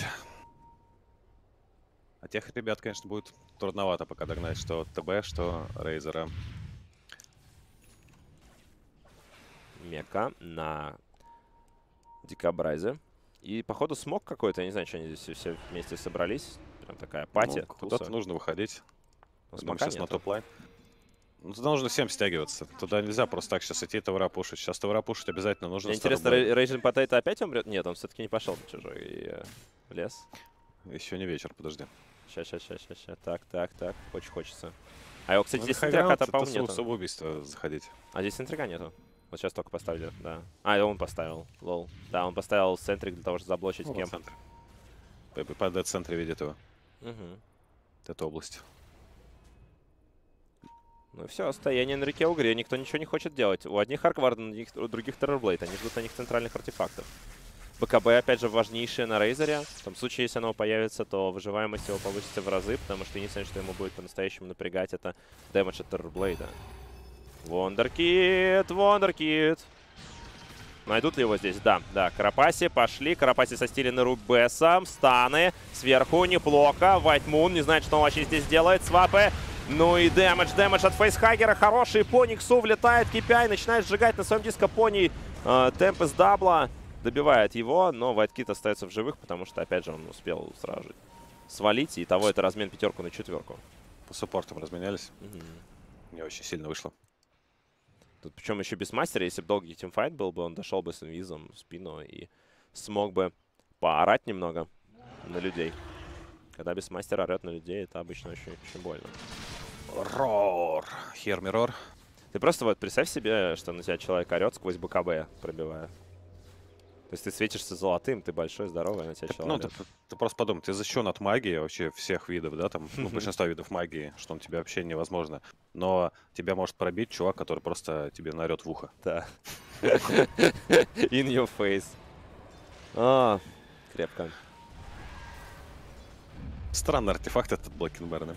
А тех ребят, конечно, будет трудновато пока догнать, что ТБ, что Рейзера. Мека на Дикобразе. И, походу, смог какой-то. Я не знаю, что они здесь все вместе собрались. Прям такая пати. Ну, куда-то нужно выходить. Но Думаю, сейчас на топ-лайн. Ну, туда нужно всем стягиваться. Туда нельзя просто так сейчас идти тавра пушить. Сейчас тавра пушить обязательно нужно. Мне интересно, Raging Potato опять умрет? Нет, он все-таки не пошел на чужой и, э, в лес. Еще не вечер, подожди. Сейчас, сейчас, сейчас, сейчас, сейчас. Так, так, так. Очень хочется. А его, кстати, Ну, здесь интрига-то, по-моему, нету. нету. Самоубийство заходить. А здесь интрига нету. Вот сейчас только поставили, да. А, и он поставил, лол. Да, он поставил центрик для того, чтобы заблочить Ну, кем. По дед-центре видит его. Угу. Эту область. Ну и все, стояние на реке Угре. Никто ничего не хочет делать. У одних Аркварден, у других Террорблейд. Они ждут на них центральных артефактов. БКБ, опять же, важнейшее на Рейзере. В том случае, если оно появится, то выживаемость его повысится в разы, потому что единственное, что ему будет по-настоящему напрягать, это дэмэдж от Террорблейда. Вондеркид, Вондеркид. Найдут ли его здесь? Да, да. Карапаси пошли. Карапаси со стилены Рубесом. Станы. Сверху неплохо. Вайтмун не знает, что он вообще здесь делает. Свапы. Ну и дэмэдж. Дэмэдж от фейсхаггера. Хороший по Никсу. Влетает кей пи ай. Начинает сжигать на своем диско-пони э, Темпес Дабла. Добивает его, но Вайткит остается в живых, потому что, опять же, он успел сразу же свалить. И того это размен пятерку на четверку. По суппортам разменялись. Угу. Не очень сильно вышло. Тут причем еще без мастера, если бы долгий тимфайт был бы, он дошел бы с инвизом в спину и смог бы поорать немного на людей. Когда без мастера орет на людей, это обычно очень, очень больно. Рор. Хермирор. Ты просто вот представь себе, что на тебя человек орет сквозь БКБ, пробивая. То есть ты светишься золотым, ты большой, здоровый, на тебя Так, ну, человек. ты, ты просто подумай, ты защищен от магии вообще всех видов, да, там, ну, большинство видов магии, что он тебе вообще невозможно. Но тебя может пробить чувак, который просто тебе наорет в ухо. Да. In your face. А, крепко. Странный артефакт этот Блэкенберн.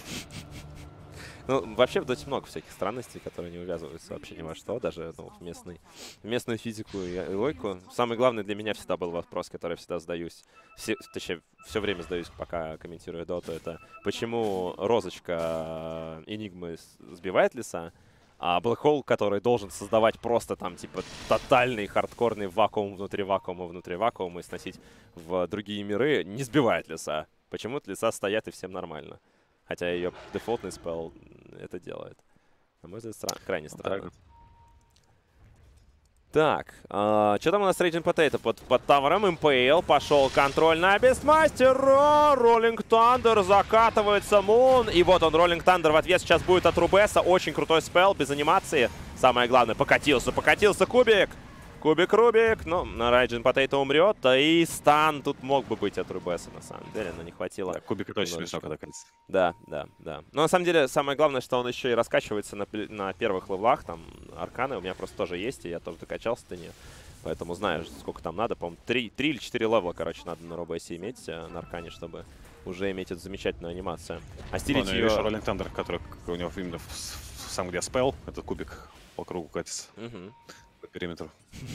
Ну, вообще в доте много всяких странностей, которые не увязываются вообще ни во что, даже ну, в, местный, в местную физику и логику. Самый главный для меня всегда был вопрос, который я всегда задаюсь, все, точнее, все время задаюсь, пока комментирую доту, это почему розочка Энигмы сбивает леса, а Black Hole, который должен создавать просто там, типа, тотальный хардкорный вакуум внутри вакуума, внутри вакуума и сносить в другие миры, не сбивает леса. Почему-то леса стоят и всем нормально. Хотя ее дефолтный спелл это делает. На мой взгляд, стран... крайне странно. Вот так, э, что там у нас Raging Potato под, под тавером? Impale, пошел контроль на Бестмастера. Rolling Thunder, закатывается Мун. И вот он, Rolling Thunder в ответ сейчас будет от Рубеса. Очень крутой спелл, без анимации. Самое главное, покатился, покатился кубик. Кубик Рубик, ну, Raging Potato умрет, да и стан тут мог бы быть от Рубеса, на самом деле, но не хватило. Да, кубик это очень смешно, когда катится. Да, да, да. Но на самом деле, самое главное, что он еще и раскачивается на, на первых левлах, там, арканы у меня просто тоже есть, и я тоже докачался-то не. Поэтому знаю, сколько там надо, по-моему, три или четыре левела, короче, надо на Рубесе иметь, на аркане, чтобы уже иметь эту замечательную анимацию. А стилить ну, ее... Вижу Rolling Thunder, который у него именно в, в, сам где спелл, этот кубик по кругу катится. Угу. По периметру.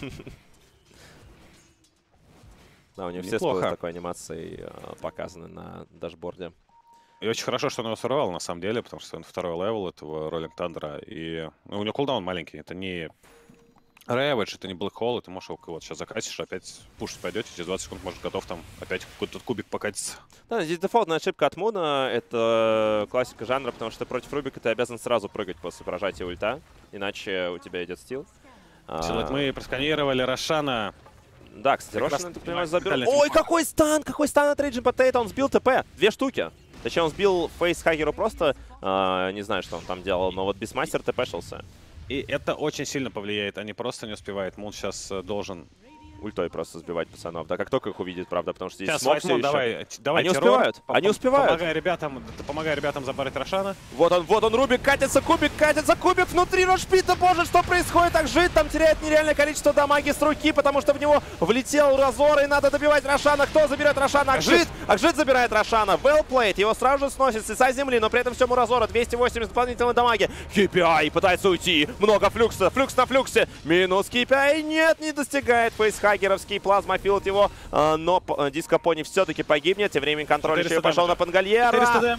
Да, у него все спеллы такой анимацией э, показаны на дашборде. И очень хорошо, что он его сорвал, на самом деле, потому что он второй левел этого Rolling Thunder. И ну, у него кулдаун маленький. Это не Ravage, это не Black Hole. Ты можешь его вот сейчас закатишь, опять пушить пойдете, через двадцать секунд, может, готов там опять какой-то кубик покатится. Да, здесь дефолтная ошибка от Муна. Это классика жанра, потому что против Рубика ты обязан сразу прыгать после прожатия ульта. Иначе у тебя идет стил. А... Мы просканировали Рошана. Да, кстати, Рошан, ты понимаешь, забил. Ой, какой стан! Какой стан от Raging Potato! Он сбил ТП. Две штуки. Точнее, он сбил фейс Хагеру просто. Э, не знаю, что он там делал, но вот Бисмастер ТПшился. И это очень сильно повлияет. Они просто не успевают. Мун сейчас должен... Ультой просто сбивать пацанов. Да, как только их увидит, правда, потому что здесь сейчас смог все еще. Давай, давай Они террор, успевают, они успевают. Помогай ребятам, помогай ребятам забрать Рошана. Вот он, вот он, Рубик, катится, кубик, катится, кубик внутри Рошпита, боже, что происходит? Акжит там теряет нереальное количество дамаги с руки, потому что в него влетел Разор, и надо добивать Рошана. Кто заберет Рошана? Акжит! Акжит забирает Рошана. Well played, его сразу же сносит с земли, но при этом всем у Разора двести восемьдесят дополнительной дамаги. кей пи ай пытается уйти, много флюкса, флюкс на флюксе, минус кей пи ай, нет, не достигает фейсхагеровский плазма. Филд его, но Диско Пони все-таки погибнет. Тем временем контроль еще и пошел на Пангальера.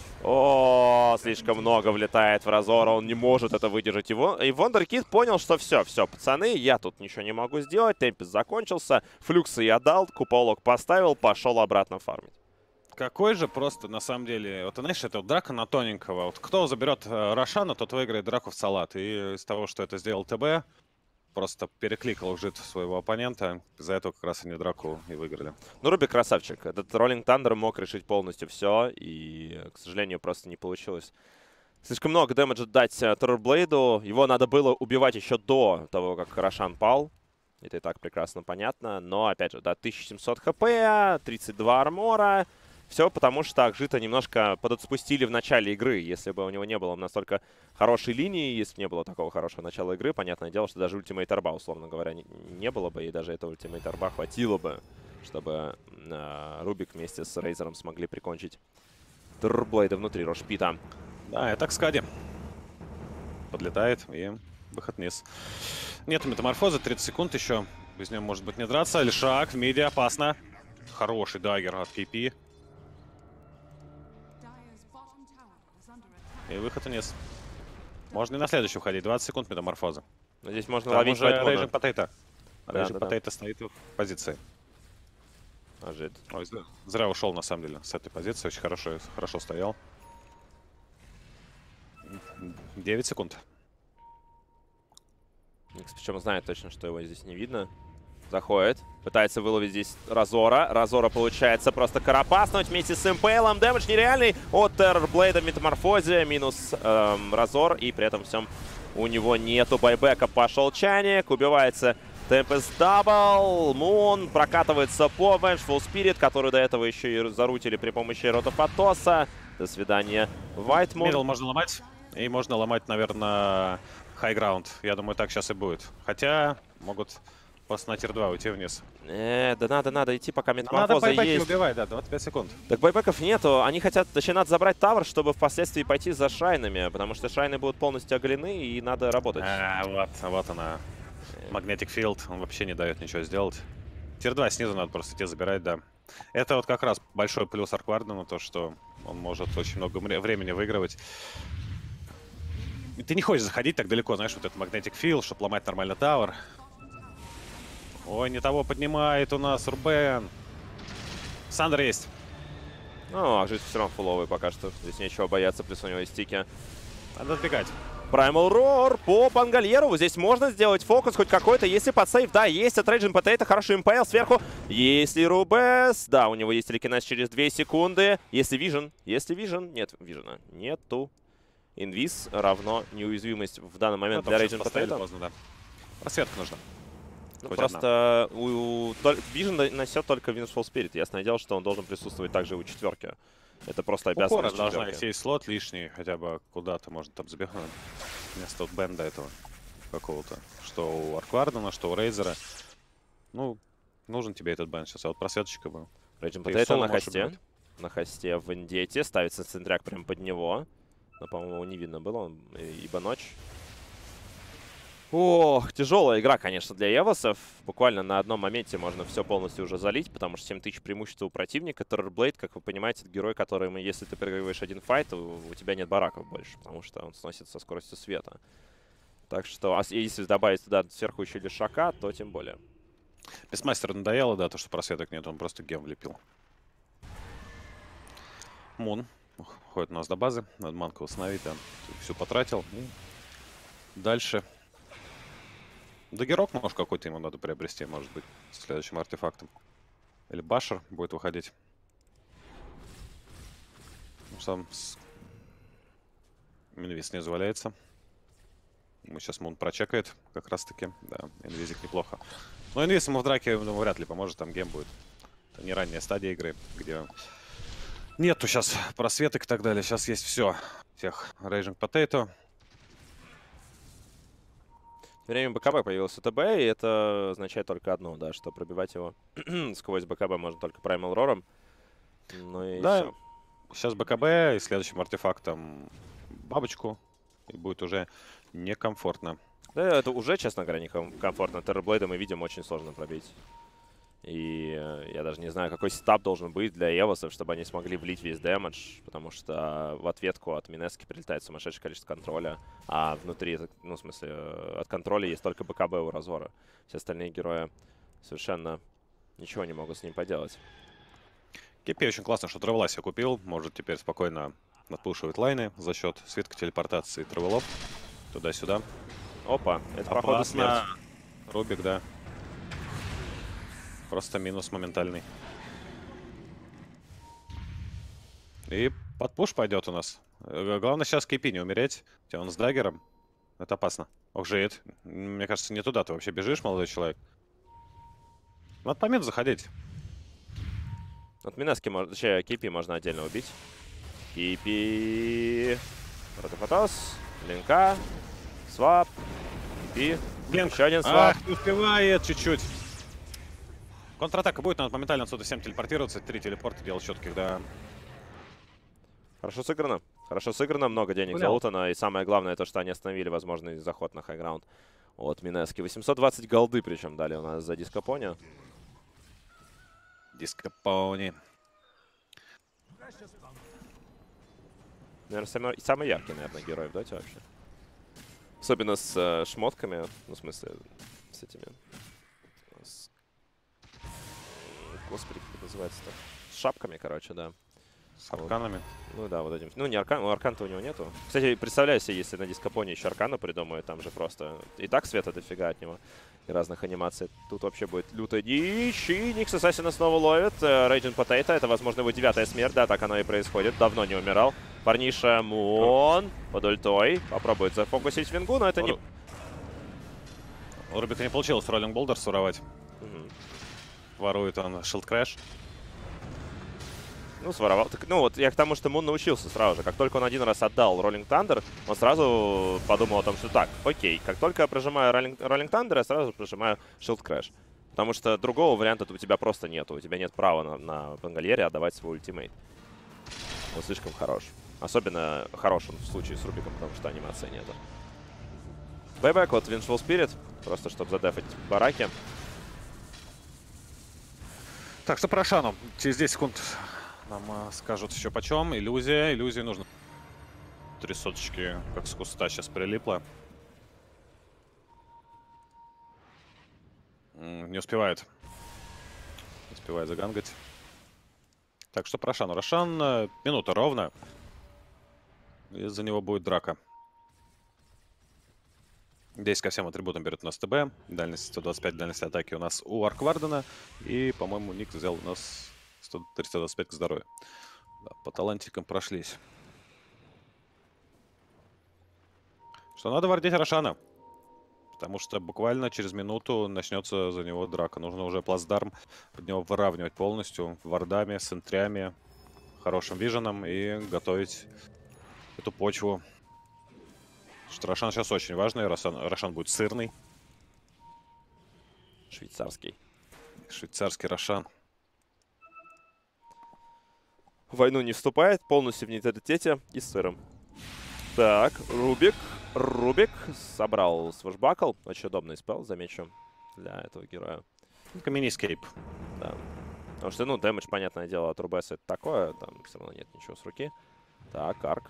О, слишком много влетает в Разора. Он не может это выдержать. Его. И Вондеркид понял, что все, все, пацаны, я тут ничего не могу сделать. Темпес закончился. Флюксы я дал, куполок поставил, пошел обратно фармить. Какой же просто, на самом деле, вот, знаешь, это вот драка на тоненького. Вот кто заберет э, Рошана, тот выиграет драку в салат. И из того, что это сделал ТБ, просто перекликал жит своего оппонента. Из-за этого как раз они драку и выиграли. Ну, Руби красавчик. Этот Rolling Thunder мог решить полностью все. И, к сожалению, просто не получилось. Слишком много дэмэджа дать Террорблейду. Его надо было убивать еще до того, как Рошан пал. Это и так прекрасно понятно. Но, опять же, да, тысяча семьсот хп, тридцать два армора. Все потому, что Акжита немножко подотспустили в начале игры. Если бы у него не было настолько хорошей линии, если бы не было такого хорошего начала игры, понятное дело, что даже ультимейт арба, условно говоря, не, не было бы. И даже этого ультимейт арба хватило бы, чтобы э, Рубик вместе с Рейзером смогли прикончить Террорблейда внутри Рошпита. Да, это Скади. Подлетает и выход вниз. Нет метаморфозы, тридцать секунд еще. Без него может быть не драться. Лишак в миде, опасно. Хороший даггер от кей пи. И выход вниз. Можно и на следующий входить. двадцать секунд метаморфозы. Но здесь можно Там ловить Raging Potato. Да, Raging да, Potato да. стоит в позиции. Ажит. Ой, зря ушел, на самом деле, с этой позиции. Очень хорошо, хорошо стоял. девять секунд. Никс причем знает точно, что его здесь не видно. Заходит. Пытается выловить здесь Разора. Разора получается просто карапаснуть вместе с Импейлом. Дэмэдж нереальный от Террорблейда в метаморфозе. Минус эм, Разор. И при этом всем у него нету байбека. Пошел Чаник. Убивается Tempest Double. Мун прокатывается по Vengeful Spirit, которую до этого еще и зарутили при помощи Рота Фатоса. До свидания, White Moon. Мидл можно ломать. И можно ломать, наверное, High Ground. Я думаю, так сейчас и будет. Хотя могут просто на тир два уйти вниз. Э, да надо, надо идти, пока Надо метаморфоза байбеки есть. убивать, да, двадцать пять секунд. Так байбеков нету. Они хотят, точнее, надо забрать тавер, чтобы впоследствии пойти за шайнами, потому что шайны будут полностью оголены, и надо работать. А, вот, вот она. Magnetic Field, он вообще не дает ничего сделать. Тир два снизу надо просто идти забирать, да. Это вот как раз большой плюс Арквардена, то, что он может очень много времени выигрывать. И ты не хочешь заходить так далеко, знаешь, вот этот Magnetic Field, чтобы ломать нормально тавер. Ой, не того поднимает у нас Рубен. Сандер есть. Ну, а жизнь все равно фуловый пока что. Здесь нечего бояться, плюс у него есть стики. Надо отбегать. Primal Roar по Пангальерову. Здесь можно сделать фокус хоть какой-то. Если подсейв, да, есть от Raging Potato. Хороший МПЛ сверху. Если Рубес, да, у него есть телекинез через две секунды. Если Vision, если Vision, нет Вижена, нету. Инвиз равно неуязвимость в данный момент ну, для Raging Potato. Поздно, да. Просветка нужна. Ну, просто у, у, Vision носит только Vengeful Spirit. Ясное дело, что он должен присутствовать также у четверки. Это просто обязанность должна четверки. сесть слот лишний, хотя бы куда-то можно там забегать. Вместо вот бенда этого какого-то. Что у Арквардена, что у Рейзера. Ну, нужен тебе этот бенд сейчас. А вот просветочка бы. Raging Potato на хосте. На хосте в Вендете. Ставится центряк прямо под него. Но, по-моему, его не видно было, он, ибо ночь. Ох, тяжелая игра, конечно, для Эвосов. Буквально на одном моменте можно все полностью уже залить, потому что семь тысяч преимущества у противника. Террорблейд, как вы понимаете, это герой, который, если ты проигрываешь один файт, то у тебя нет бараков больше, потому что он сносит со скоростью света. Так что, а если добавить туда сверху еще лишака, то тем более. Бестмастеру надоело, да, то, что просветок нет, он просто гем влепил. Мун ходит у нас до базы, надо манку восстановить, да, всю потратил. И дальше. Дагерок, может, какой-то ему надо приобрести, может быть, следующим артефактом. Или Башер будет выходить. Сам с... Инвиз снизу валяется. Мы сейчас Мун прочекает, как раз-таки. Да, инвизик неплохо. Но инвиз ему в драке, ну, вряд ли поможет, там гейм будет. Это не ранняя стадия игры, где нету сейчас просветок и так далее. Сейчас есть все. Тех Raging Potato. Время БКБ появился ТБ, и это означает только одно, да, что пробивать его сквозь БКБ можно только Primal Roar'ом. Ну и да, все. Сейчас БКБ и следующим артефактом бабочку. И будет уже некомфортно. Да, это уже, честно говоря, некомфортно. Террорблейда мы видим, очень сложно пробить. И э, я даже не знаю, какой сетап должен быть для Эвосов, чтобы они смогли влить весь дэмэдж, потому что в ответку от Минески прилетает сумасшедшее количество контроля, а внутри, ну, в смысле, от контроля есть только БКБ у Разора. Все остальные герои совершенно ничего не могут с ним поделать. Кипи очень классно, что Тревела себе купил. Может теперь спокойно надпушивать лайны за счет свитка телепортации Тревелов. Туда-сюда. Опа, это походу смерть. Рубик, да. Просто минус моментальный. И под пуш пойдет у нас. Главное сейчас Кипи не умереть. Хотя он с даггером. Это опасно. Ох, жит. Мне кажется, не туда ты вообще бежишь, молодой человек. Надо по миду заходить. От Минески, точнее, Кипи можно отдельно убить. Кипи. Протофотос. Линка. Свап. Кипи. Блин, еще один свап. Ах, не успевает чуть-чуть. Контратака будет, надо моментально отсюда всем телепортироваться. Три телепорта делать четких, да. Хорошо сыграно. Хорошо сыграно, много денег залутано. И самое главное, то, что они остановили возможный заход на хайграунд от Минески. восемьсот двадцать голды причем дали у нас за Дископони. Дископони. Наверное, самый, самый яркий, наверное, герой в доте вообще. Особенно с э, шмотками. Ну, в смысле, с этими... С... Господи, как это называется-то? С шапками, короче, да. С арканами. Вот. Ну да, вот этим. Ну, не аркан, у аркана-то у него нету. Кстати, представляю себе, если на Дископоне еще аркана придумают, там же просто... И так света дофига от него. И разных анимаций. Тут вообще будет лютая дичь. И Никс Ассасина снова ловит. Raging Potato. Это, возможно, его девятая смерть. Да, так оно и происходит. Давно не умирал. Парниша Мун под ультой. Попробует зафокусить Вингу, но это не... У Рубика не получилось роллинг болдер своровать. Угу. Ворует он шилд крэш. Ну, своровал. Так, ну, вот я к тому, что Мун научился сразу же. Как только он один раз отдал Роллинг Тандер, он сразу подумал о том, что так, окей, как только я прожимаю Роллинг Тандер, я сразу прожимаю Шилд Крэш. Потому что другого варианта у тебя просто нету. У тебя нет права на, на Пангальере отдавать свой ультимейт. Он слишком хорош. Особенно хорош он в случае с Рубиком, потому что анимации нету. Бэйбэк от Vengeful Spirit, просто чтобы задефать бараки. Так, что по Рошану? Через десять секунд нам а, скажут еще почем. Иллюзия. Иллюзии нужно. Три соточки, как с куста, сейчас прилипло. М, Не успевает. Не успевает загангать. Так, что по Рошану? Рошан э, минута ровно. Из-за него будет драка. Здесь ко всем атрибутам берет у нас ТБ. Дальность сто двадцать пять, дальность атаки у нас у Арквардена. И, по-моему, Ник взял у нас триста двадцать пять к здоровью. Да, по талантикам прошлись. Что надо вардить Рошана. Потому что буквально через минуту начнется за него драка. Нужно уже плацдарм под него выравнивать полностью. Вардами, с энтрями, хорошим виженом и готовить эту почву. Что Рошан сейчас очень важный. Рошан, Рошан будет сырный. Швейцарский. Швейцарский Рошан. В войну не вступает, полностью в нейтралитете и с сыром. Так, Рубик. Рубик собрал свэшбакл. Очень удобный спел, замечу, для этого героя. Каменискейп. Да. Потому что, ну, дэмэдж, понятное дело, от Рубеса это такое. Там все равно нет ничего с руки. Так, Арк.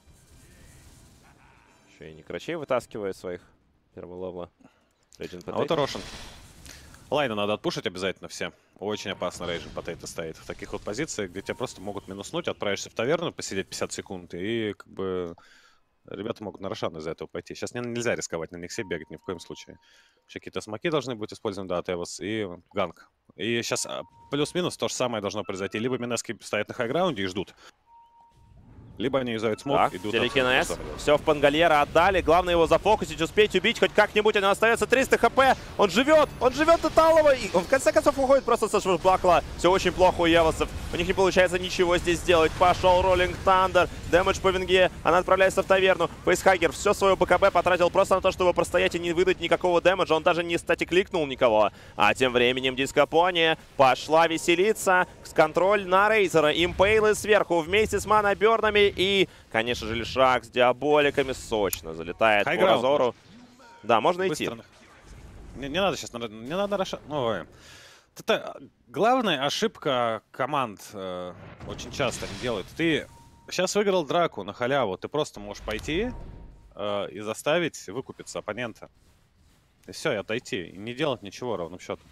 Еще и Некрачей вытаскивает своих первого левела. А вот и Рошан. Лайна надо отпушить обязательно все. Очень опасно Рейджин Потейто стоит. В таких вот позициях, где тебя просто могут минуснуть, отправишься в таверну, посидеть пятьдесят секунд, и как бы ребята могут на Рошана из-за этого пойти. Сейчас нельзя рисковать на Никсе бегать ни в коем случае. Еще какие-то смоки должны быть использованы, да, Тевос и ганг. И сейчас плюс-минус то же самое должно произойти. Либо Минески стоят на хайграунде и ждут, либо они юзают смог, так, идут... телекинез. Все в Пангальера отдали. Главное его зафокусить, успеть убить хоть как-нибудь. У него остается триста хп. Он живет! Он живет до Талова! И он в конце концов уходит просто со швырбакла. Все очень плохо у Евосов. У них не получается ничего здесь сделать. Пошел Роллинг Тандер. Дэмэдж по винге. Она отправляется в таверну. Фейсхагер все свое БКБ потратил просто на то, чтобы простоять и не выдать никакого дэмэджа. Он даже не, кстати, кликнул никого. А тем временем Дископония пошла веселиться. С контроль на Рейзера. Импейлы сверху вместе с манабернами. И, конечно же, Лишак с диаболиками сочно залетает по разору. Да, можно идти. Не, не надо сейчас, не надо Роша... Ой. Это главная ошибка команд э, очень часто они делают. Ты сейчас выиграл драку на халяву, ты просто можешь пойти э, и заставить выкупиться оппонента. И все, и отойти. И не делать ничего ровным счетом.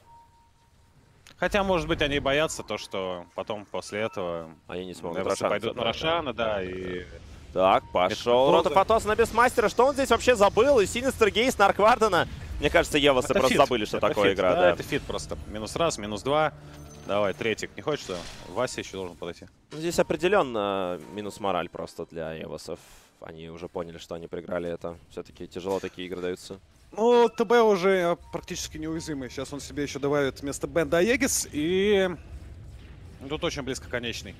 Хотя, может быть, они боятся то, что потом после этого они не смогут пойдут на Рошана, да, да, и... Так, пошел Рота Фатос на Бестмастера. Что он здесь вообще забыл? И Синистер Гейс на Арквардена. Мне кажется, Евосы просто фит. Забыли, что это такое фит, игра. Да, да, это фит просто. Минус раз, минус два. Давай, третик. Не хочешь, что? Вася еще должен подойти. Здесь определенно минус мораль просто для Евосов. Они уже поняли, что они проиграли это. Все-таки тяжело такие игры даются. Ну, ТБ уже практически неуязвимый. Сейчас он себе еще добавит вместо Бенда Аегис. И тут очень близко конечный.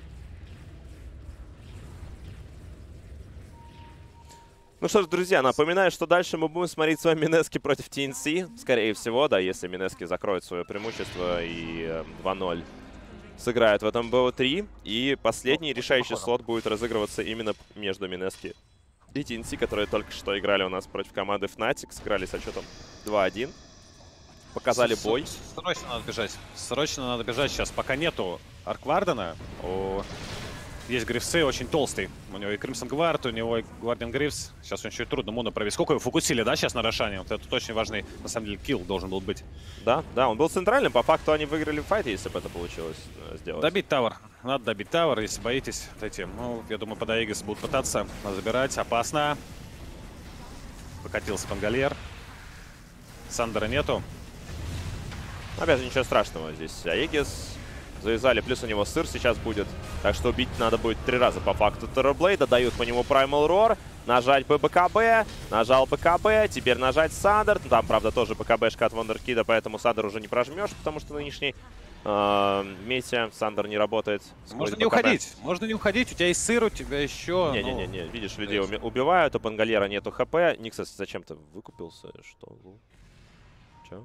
Ну что ж, друзья, напоминаю, что дальше мы будем смотреть с вами Минески против ти эн си. Скорее всего, да, если Минески закроет свое преимущество и два ноль сыграют в этом бэ о три. И последний решающий слот будет разыгрываться именно между Минески и ти эн си, которые только что играли у нас против команды Fnatic. Сыграли со счетом два один. Показали бой. Срочно надо бежать. Срочно надо бежать сейчас, пока нету Арквардена. О... Есть Грифсы, очень толстый. У него и Crimson Guard, у него и Guardian Грифс. Сейчас очень трудно Муна пробить. Сколько его фокусили, да, сейчас на Рошане? Вот это очень важный, на самом деле, килл должен был быть. Да, да, он был центральным. По факту они выиграли файт, если бы это получилось сделать. Добить тавер. Надо добить тавер, если боитесь. Отойти. Ну, я думаю, под Аегис будут пытаться. Надо забирать. Опасно. Покатился Пангальер. Сандера нету. Опять же, ничего страшного. Здесь Аегис. Завязали, плюс у него сыр сейчас будет. Так что убить надо будет три раза по факту Террорблейда. Дают по нему Primal Roar. нажать бы БКБ, нажал БКБ, теперь нажать Сандер. Там, правда, тоже БКБшка от Вандеркида, поэтому Сандер уже не прожмешь, потому что нынешний э, мете Сандер не работает. Можно не уходить, можно не уходить, у тебя есть сыр, у тебя еще... Не-не-не, ну... видишь, людей уби убивают, у Пангалера нету ХП. Никсас зачем-то выкупился, что? Че?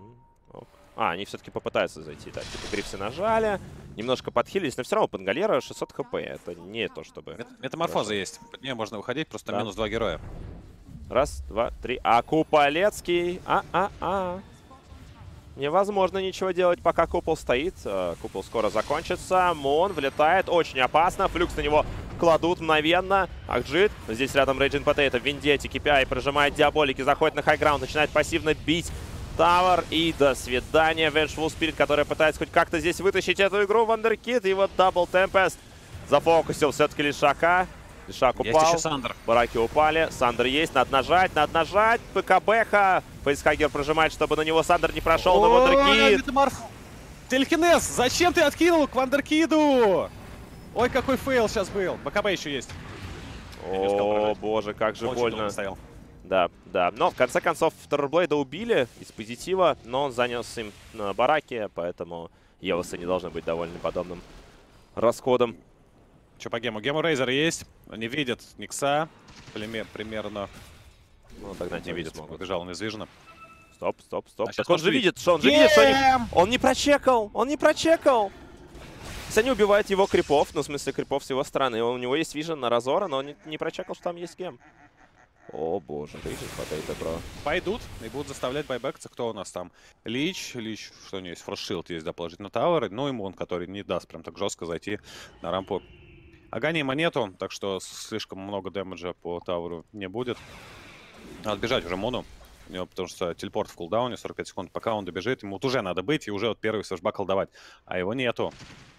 А, они все-таки попытаются зайти. Так, типа Грифсы нажали, немножко подхилились, но все равно Пангалера шестьсот хп. Это не то, чтобы... Метаморфоза есть. Под нее можно выходить, просто да. Минус два героя. Раз, два, три. А Куполецкий. А-а-а. Невозможно ничего делать, пока купол стоит. Купол скоро закончится. Мон влетает. Очень опасно. Флюкс на него кладут мгновенно. Акджит. Здесь рядом Raging Potato. Вендетти, кей пи ай прожимает диаболики. Заходит на хайграунд. Начинает пассивно бить Тавер. И до свидания. Vengeful Spirit, который пытается хоть как-то здесь вытащить эту игру. Вандеркид. И вот Double Tempest зафокусил все-таки Лишака. Лишак упал. Есть еще Сандер. Бараки упали. Сандер есть. Надо нажать. Надо нажать. ПКБХ. Фейсхагер прожимает, чтобы на него Сандер не прошел. Но Вандеркид. Телекинез! Зачем ты откинул к Вандеркиду? Ой, какой фейл сейчас был. БКБ еще есть. О, боже, как же Очень больно. стоял. Да, да. Но в конце концов Террорблейда убили из позитива, но он занес им на бараке, поэтому Евосы не должны быть довольны подобным расходом. Че по гему? Гему Рейзер есть. Они видят Никса. Примерно. Ну, тогда не видит. Побежал он из Вижена. Стоп, стоп, стоп. А так он же видит. видит, что он же видит, что они... Он не прочекал, он не прочекал. Если они убивают его крипов, ну, в смысле, крипов с его стороны, он, у него есть вижен на Разора, но он не, не прочекал, что там есть гем. О, боже, Рейджин Potato, бро. Пойдут и будут заставлять байбекаться. Кто у нас там? Лич. Лич, что у него есть? Фростшилд есть, да, положить на Тауэр. Ну и Мон, который не даст прям так жестко зайти на рампу. Аганима нету, так что слишком много дэмэджа по Тауэру не будет. Надо бежать уже Мону. У него, потому что телепорт в кулдауне, сорок пять секунд. Пока он добежит, ему вот уже надо быть и уже вот первый сэшбак колдовать. А его нету.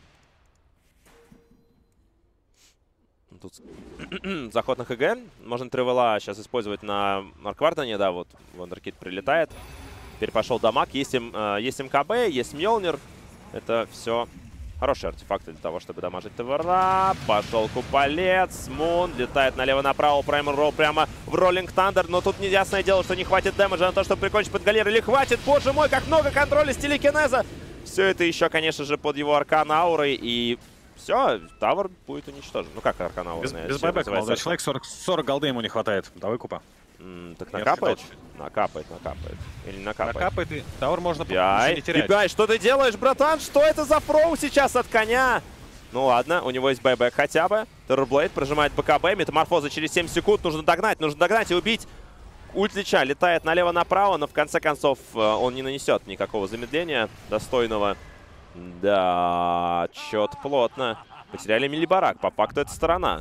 Тут заход на ХГ. Можно Тревела сейчас использовать на Марквардене. Да, вот Вандеркид прилетает. Теперь пошел дамаг. Есть, э, есть МКБ, есть Мьолнир. Это все хорошие артефакты для того, чтобы дамажить ТВРа. Пошел Куполец. Мун летает налево-направо. Праймер ролл прямо в Роллинг Тандер. Но тут неясное дело, что не хватит дэмэджа на то, чтобы прикончить Пангалера. Или хватит? Боже мой, как много контроля с телекинеза. Все это еще, конечно же, под его аркан аурой. И все, Тавер будет уничтожен. Ну как аркан аурой? Без, без байбека, молодой человек. сорок, сорок голды ему не хватает. Давай купа. Mm, так накапает? Накапает, накапает. Или накапает? Накапает и Тауэр можно не терять. Бибай, что ты делаешь, братан? Что это за фроу сейчас от коня? Ну ладно, у него есть байбек хотя бы. Террорблейд прожимает БКБ. Метаморфоза через семь секунд. Нужно догнать, нужно догнать и убить. Ульт Лича летает налево-направо, но в конце концов он не нанесет никакого замедления достойного. Да, чет плотно. Потеряли милибарак. По факту это сторона.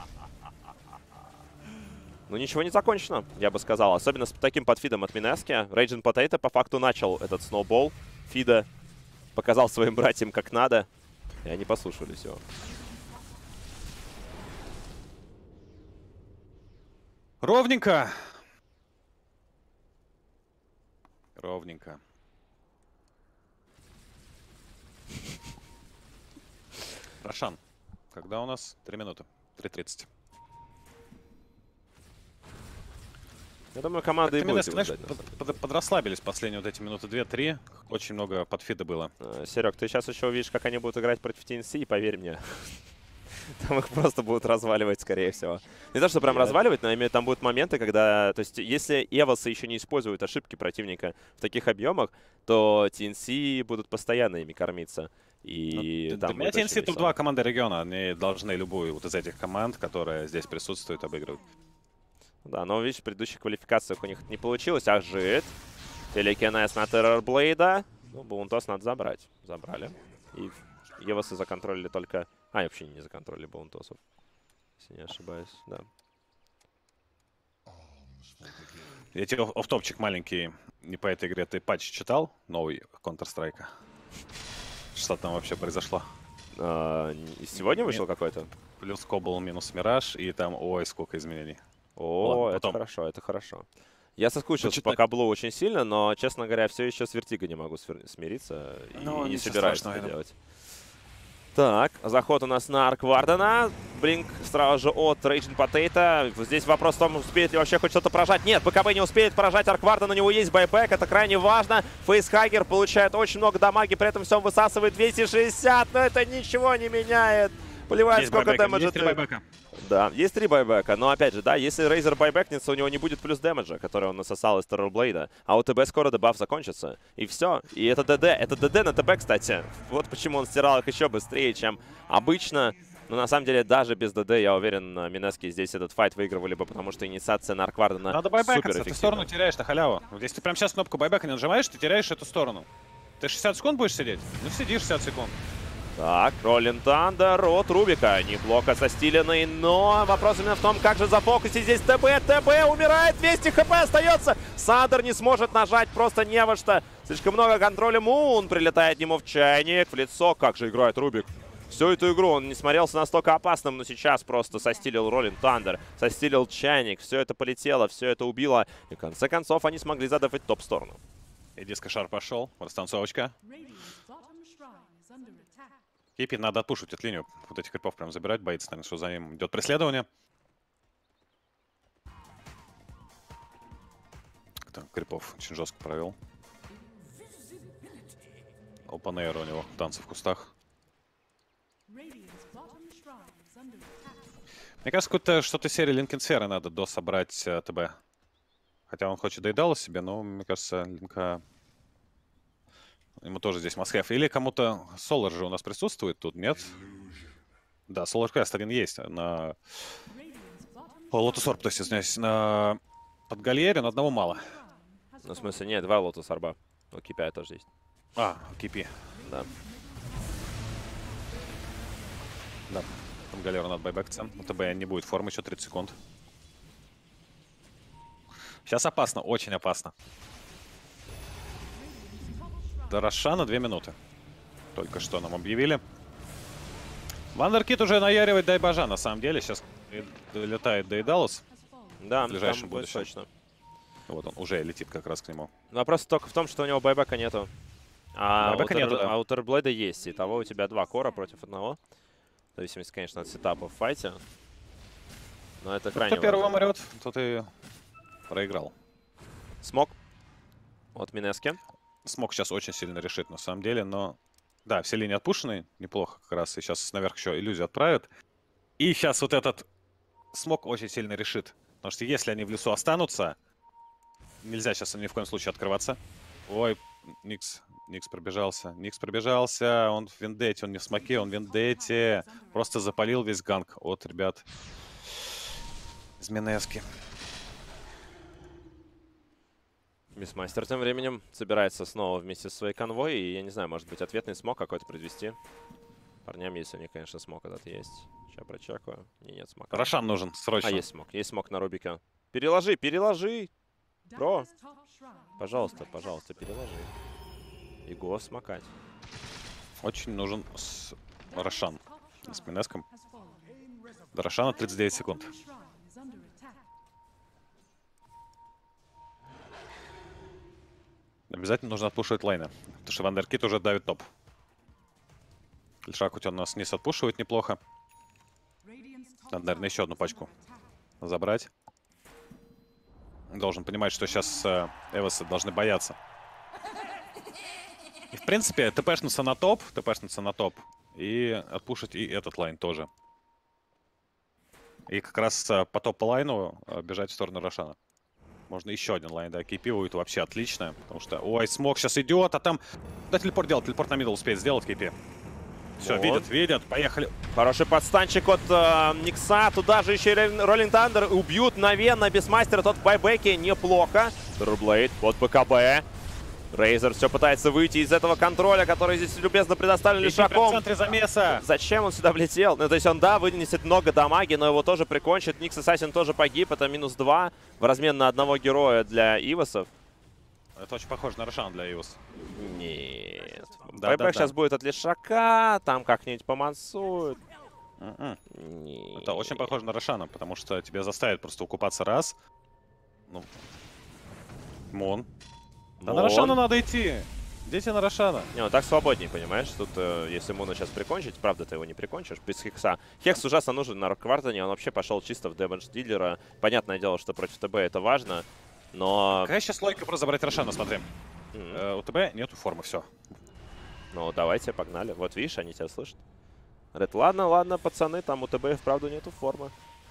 Ну, ничего не закончено, я бы сказал. Особенно с таким подфидом от Минески. Raging Potato по факту начал этот сноубол фида. Показал своим братьям как надо. И они послушались его. Ровненько. Ровненько. Рошан. Когда у нас? Три минуты. три тридцать. Я думаю, команда и будет. Знаешь, под, под, подрасслабились последние вот эти минуты две-три. Очень много подфида было. Серег, ты сейчас еще увидишь, как они будут играть против ти эн си, и поверь мне. Там их просто будут разваливать, скорее всего. Не то, что прям разваливать, но там будут моменты, когда... То есть, если Эвосы еще не используют ошибки противника в таких объемах, то ти эн си будут постоянно ими кормиться. И ну, там для меня ти эн си топ-два команды региона. Они должны любую вот из этих команд, которые здесь присутствуют, обыгрывать. Да, но, видишь, в предыдущих квалификациях у них не получилось. Ажит. Телекинез на Террорблейда. Ну, Баунтос надо забрать. Забрали. И Евосы законтролили только... А, и вообще не законтролили Баунтосов. Если не ошибаюсь, да. Я тебе офф-топчик маленький не по этой игре. Ты патч читал? Новый Counter-Strike. Что там вообще произошло? А, и сегодня вышел какой-то? Плюс Кобл минус Мираж. И там, ой, сколько изменений. О, ладно, это потом. Хорошо, это хорошо. Я соскучился Почитать. по Каблу очень сильно, но, честно говоря, все еще с Вертиго не могу смириться и ну, не собираюсь это делать. Так, заход у нас на Арк Вардена. Блинк сразу же от Raging Potato. Здесь вопрос в том, успеет ли вообще хоть что-то поражать. Нет, БКБ не успеет поражать Арк Варден, у него есть байбек, это крайне важно. Фейсхагер получает очень много дамаги, при этом все высасывает двести шестьдесят, но это ничего не меняет. Плевать, Есть сколько байбека, дэмэджа есть три ты... байбека. Да, есть три байбека, но опять же, да, если Рейзер байбекнется, у него не будет плюс дэмэджа, который он насосал из Террорблейда, а у ТБ скоро дебаф закончится, и все. И это ДД, это ДД на ТБ, кстати. Вот почему он стирал их еще быстрее, чем обычно. Но на самом деле, даже без ДД, я уверен, Минески здесь этот файт выигрывали бы, потому что инициация на Арквардена Надо супер байбекаться, ты эффективна. сторону теряешь на халяву. Вот если ты прямо сейчас кнопку байбека не нажимаешь, ты теряешь эту сторону. Ты шестьдесят секунд будешь сидеть? Ну сиди шестьдесят секунд. Так, Роллин Тандер от Рубика. Неплохо состиленный, но вопрос именно в том, как же зафокусить здесь ТБ. ТБ умирает, двести хп остается. Сандер не сможет нажать, просто не во что. Слишком много контроля. Мун прилетает ему в чайник, в лицо. Как же играет Рубик. Всю эту игру он не смотрелся настолько опасным, но сейчас просто состилил Роллин Тандер, состилил чайник. Все это полетело, все это убило. И в конце концов они смогли задефать топ-сторону. И дискошар пошел, растанцовочка. Кипи, надо отпушивать эту линию. Вот этих крипов прям забирать, боится, наверное, что за ним идет преследование. Так, крипов очень жестко провел. Опенэйр у него, танцы в кустах. Мне кажется, какое-то что-то серии Линкен Сферы надо дособрать э, ТБ. Хотя он хочет доедала себе, но, мне кажется, Линка... Ему тоже здесь must-have. Или кому-то... Солар же у нас присутствует тут, нет? Да, Солар Квест один есть на... Лотус Орб, то есть, извиняюсь, на... Под Гальере, но одного мало. Ну, в смысле, нет, два Лотус Орба. У Кипя тоже есть. А, Кипи. Да. Да. Там Галеру надо байбекаться. У ТБ не будет формы, еще тридцать секунд. Сейчас опасно, очень опасно. До Рошана две минуты. Только что нам объявили. Вандеркит уже наяривает Дайбажа, на самом деле. Сейчас летает Дейдалус. Да, в ближайшем там будущем. точно. Вот он уже летит как раз к нему. Вопрос только в том, что у него байбека нету. А Байбека у, нету, да. а у Терблейда есть. Итого у тебя два кора против одного. В зависимости, конечно, от сетапа в файте. Но это крайне Кто первого важно. умрет, тот и проиграл. Смог от Минески. Смог сейчас очень сильно решит, на самом деле, но... Да, все линии отпушены, неплохо как раз. И сейчас наверх еще иллюзию отправят. И сейчас вот этот Смог очень сильно решит. Потому что если они в лесу останутся, нельзя сейчас ни в коем случае открываться. Ой, Никс, Никс пробежался. Никс пробежался, он в вендете, он не в смоке, он в вендете. Просто запалил весь ганг от ребят из Минески. Миссмастер тем временем собирается снова вместе со своей конвой. И, я не знаю, может быть, ответный смог какой-то произвести. Парням, если у них, конечно, смог этот есть. Сейчас прочекаю. Не, нет смока. Рошан нужен, срочно. А, есть смог. Есть смог на Рубике. Переложи, переложи! Бро! Пожалуйста, пожалуйста, переложи. И го смокать. Очень нужен с... Рошан с Минеском. До Рошана тридцать девять секунд. Обязательно нужно отпушивать лайны, потому что Вандеркит уже давит топ. Лишак у тебя нас не отпушивает неплохо. Надо, наверное, еще одну пачку забрать. Должен понимать, что сейчас э, Эвосы должны бояться. И, в принципе, тпшнуться на топ, тпшнуться на топ и отпушить и этот лайн тоже. И как раз э, по топ-лайну э, бежать в сторону Рошана. Можно еще один лайн, да, Кипи будет вообще отлично, потому что, ой, смог сейчас идет, а там... Да, телепорт делать, телепорт на мидл успеет сделать Кипи. Все, Вот. видят, видят, поехали. Хороший подстанчик от э, Никса. Туда же еще и Роллинг Тандер. Убьют мгновенно без мастера. Тот в байбеке неплохо. Терблейд под БКБ. Рейзер все пытается выйти из этого контроля, который здесь любезно предоставлен Лишаком. В центре замеса. Зачем он сюда влетел? Ну, то есть он, да, вынесет много дамаги, но его тоже прикончит. Никс Ассасин тоже погиб. Это минус два в размен на одного героя для Ивосов. Это очень похоже на Рошан для Ивос. Нет. Да, Байбек да, да. сейчас будет от Лишака. Там как-нибудь помансуют. Mm-mm. Нет. Это очень похоже на Рошана, потому что тебя заставит просто укупаться раз. Ну. Мон. Да на Мон. Рошана надо идти. Дети на Рошана. Не, ну так свободней, понимаешь? Тут, э, если Муна сейчас прикончить, правда, ты его не прикончишь без Хекса. Хекс ужасно нужен на Роквартане, он вообще пошел чисто в дэмэдж дилера. Понятное дело, что против ТБ это важно, но... Какая сейчас логика просто забрать Рошана, смотри. Mm-hmm. э, у ТБ нету формы, все. Ну, давайте, погнали. Вот, видишь, они тебя слышат. Говорят, ладно, ладно, пацаны, там у ТБ и вправду нету формы.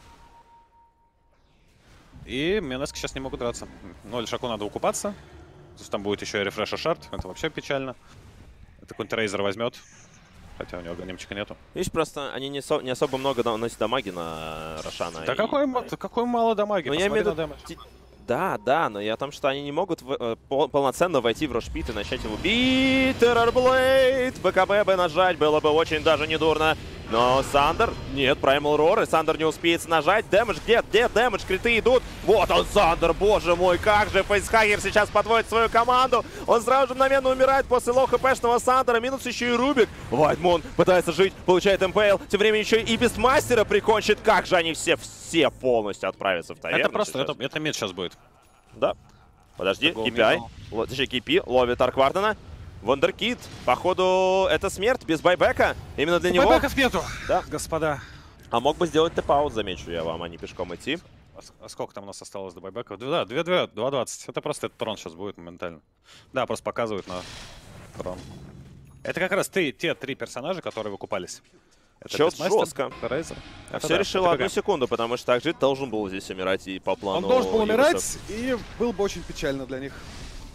И Минески сейчас не могут драться. Ну, Альшаку надо укупаться. Там будет еще и рефреша шарт. Это вообще печально. Это какой-нибудь Рейзер возьмет. Хотя у него гонимчика нету. Видишь, просто они не, со не особо много наносят дамаги на Рошана. Да и... какой, какой мало дамаги. Ну, я имею в виду... дэмэдж. Да, да, но я о том, что они не могут в, э, пол полноценно войти в Рошпит и начать его бить. Террорблейд! БКБ бы нажать было бы очень даже недурно. Но Сандер... Нет, Primal Roar, и Сандер не успеет нажать. Дэмэдж где? Где дэмэдж? Криты идут. Вот он, Сандер, боже мой, как же Фейсхагер сейчас подводит свою команду. Он сразу же мгновенно умирает после лоу-хпшного Сандера. Минус еще и Рубик. Вайтмун пытается жить, получает МПЛ. Тем временем еще и Бестмастера прикончит. Как же они все, все полностью отправятся в таверну. Это просто, сейчас. это, это мид сейчас будет. Да. Подожди, Гол кей пи ай. мидл. Точнее, кей пи ловит Арквардена. Вундеркид. Походу, это смерть без байбека. Именно для него. Байбеков нету, Да. господа. А мог бы сделать тэп-аут, замечу я вам, а не пешком идти. А, а сколько там у нас осталось до байбеков? Да, два двадцать. Это просто этот трон сейчас будет моментально. Да, просто показывают на трон. Это как раз ты, те три персонажа, которые выкупались. Это Чё Бестмастер, жестко. Рейзер. А Это все да, решило это одну ПГ. секунду, потому что также должен был здесь умирать и по плану. Он должен был Юрусов. умирать, и был бы очень печально для них.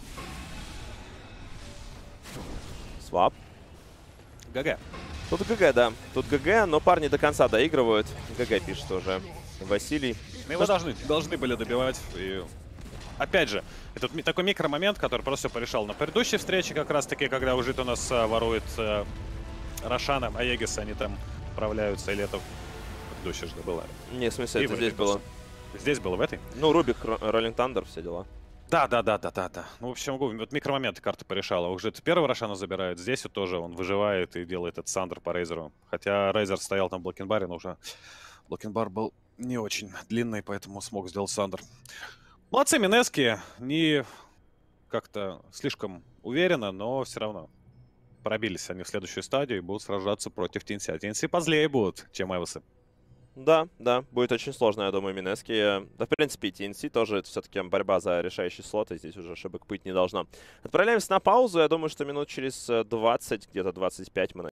Свап. ГГ. Тут ГГ, да. Тут ГГ, но парни до конца доигрывают. ГГ пишет уже Василий. Мы его должны, должны были добивать. И... Опять же, это ми- такой микромомент, который просто порешал на предыдущей встрече, как раз таки, когда уже у нас а, ворует а, Рошана, а Егис они там справляются, или это предыдущая же была. Не, в смысле, И это вроде здесь было. Здесь было, в этой? Ну, Рубик, Роллинг Тандер, все дела. Да, да, да, да, да, да. Ну, в общем, вот микромоменты карта порешала. Уже это первого Рошана забирает, здесь вот тоже он выживает и делает этот Сандер по Рейзеру. Хотя Рейзер стоял там в блокинбаре, но уже блокинбар был не очень длинный, поэтому смог сделать Сандер. Молодцы Минески, не как-то слишком уверенно, но все равно пробились они в следующую стадию и будут сражаться против ти эн си. А ти эн си позлее будут, чем Эвосы. Да, да, будет очень сложно, я думаю, Минески. Да, в принципе, ти эн си тоже это все-таки борьба за решающий слот, и здесь уже ошибок быть не должно. Отправляемся на паузу. Я думаю, что минут через двадцать, где-то двадцать пять мы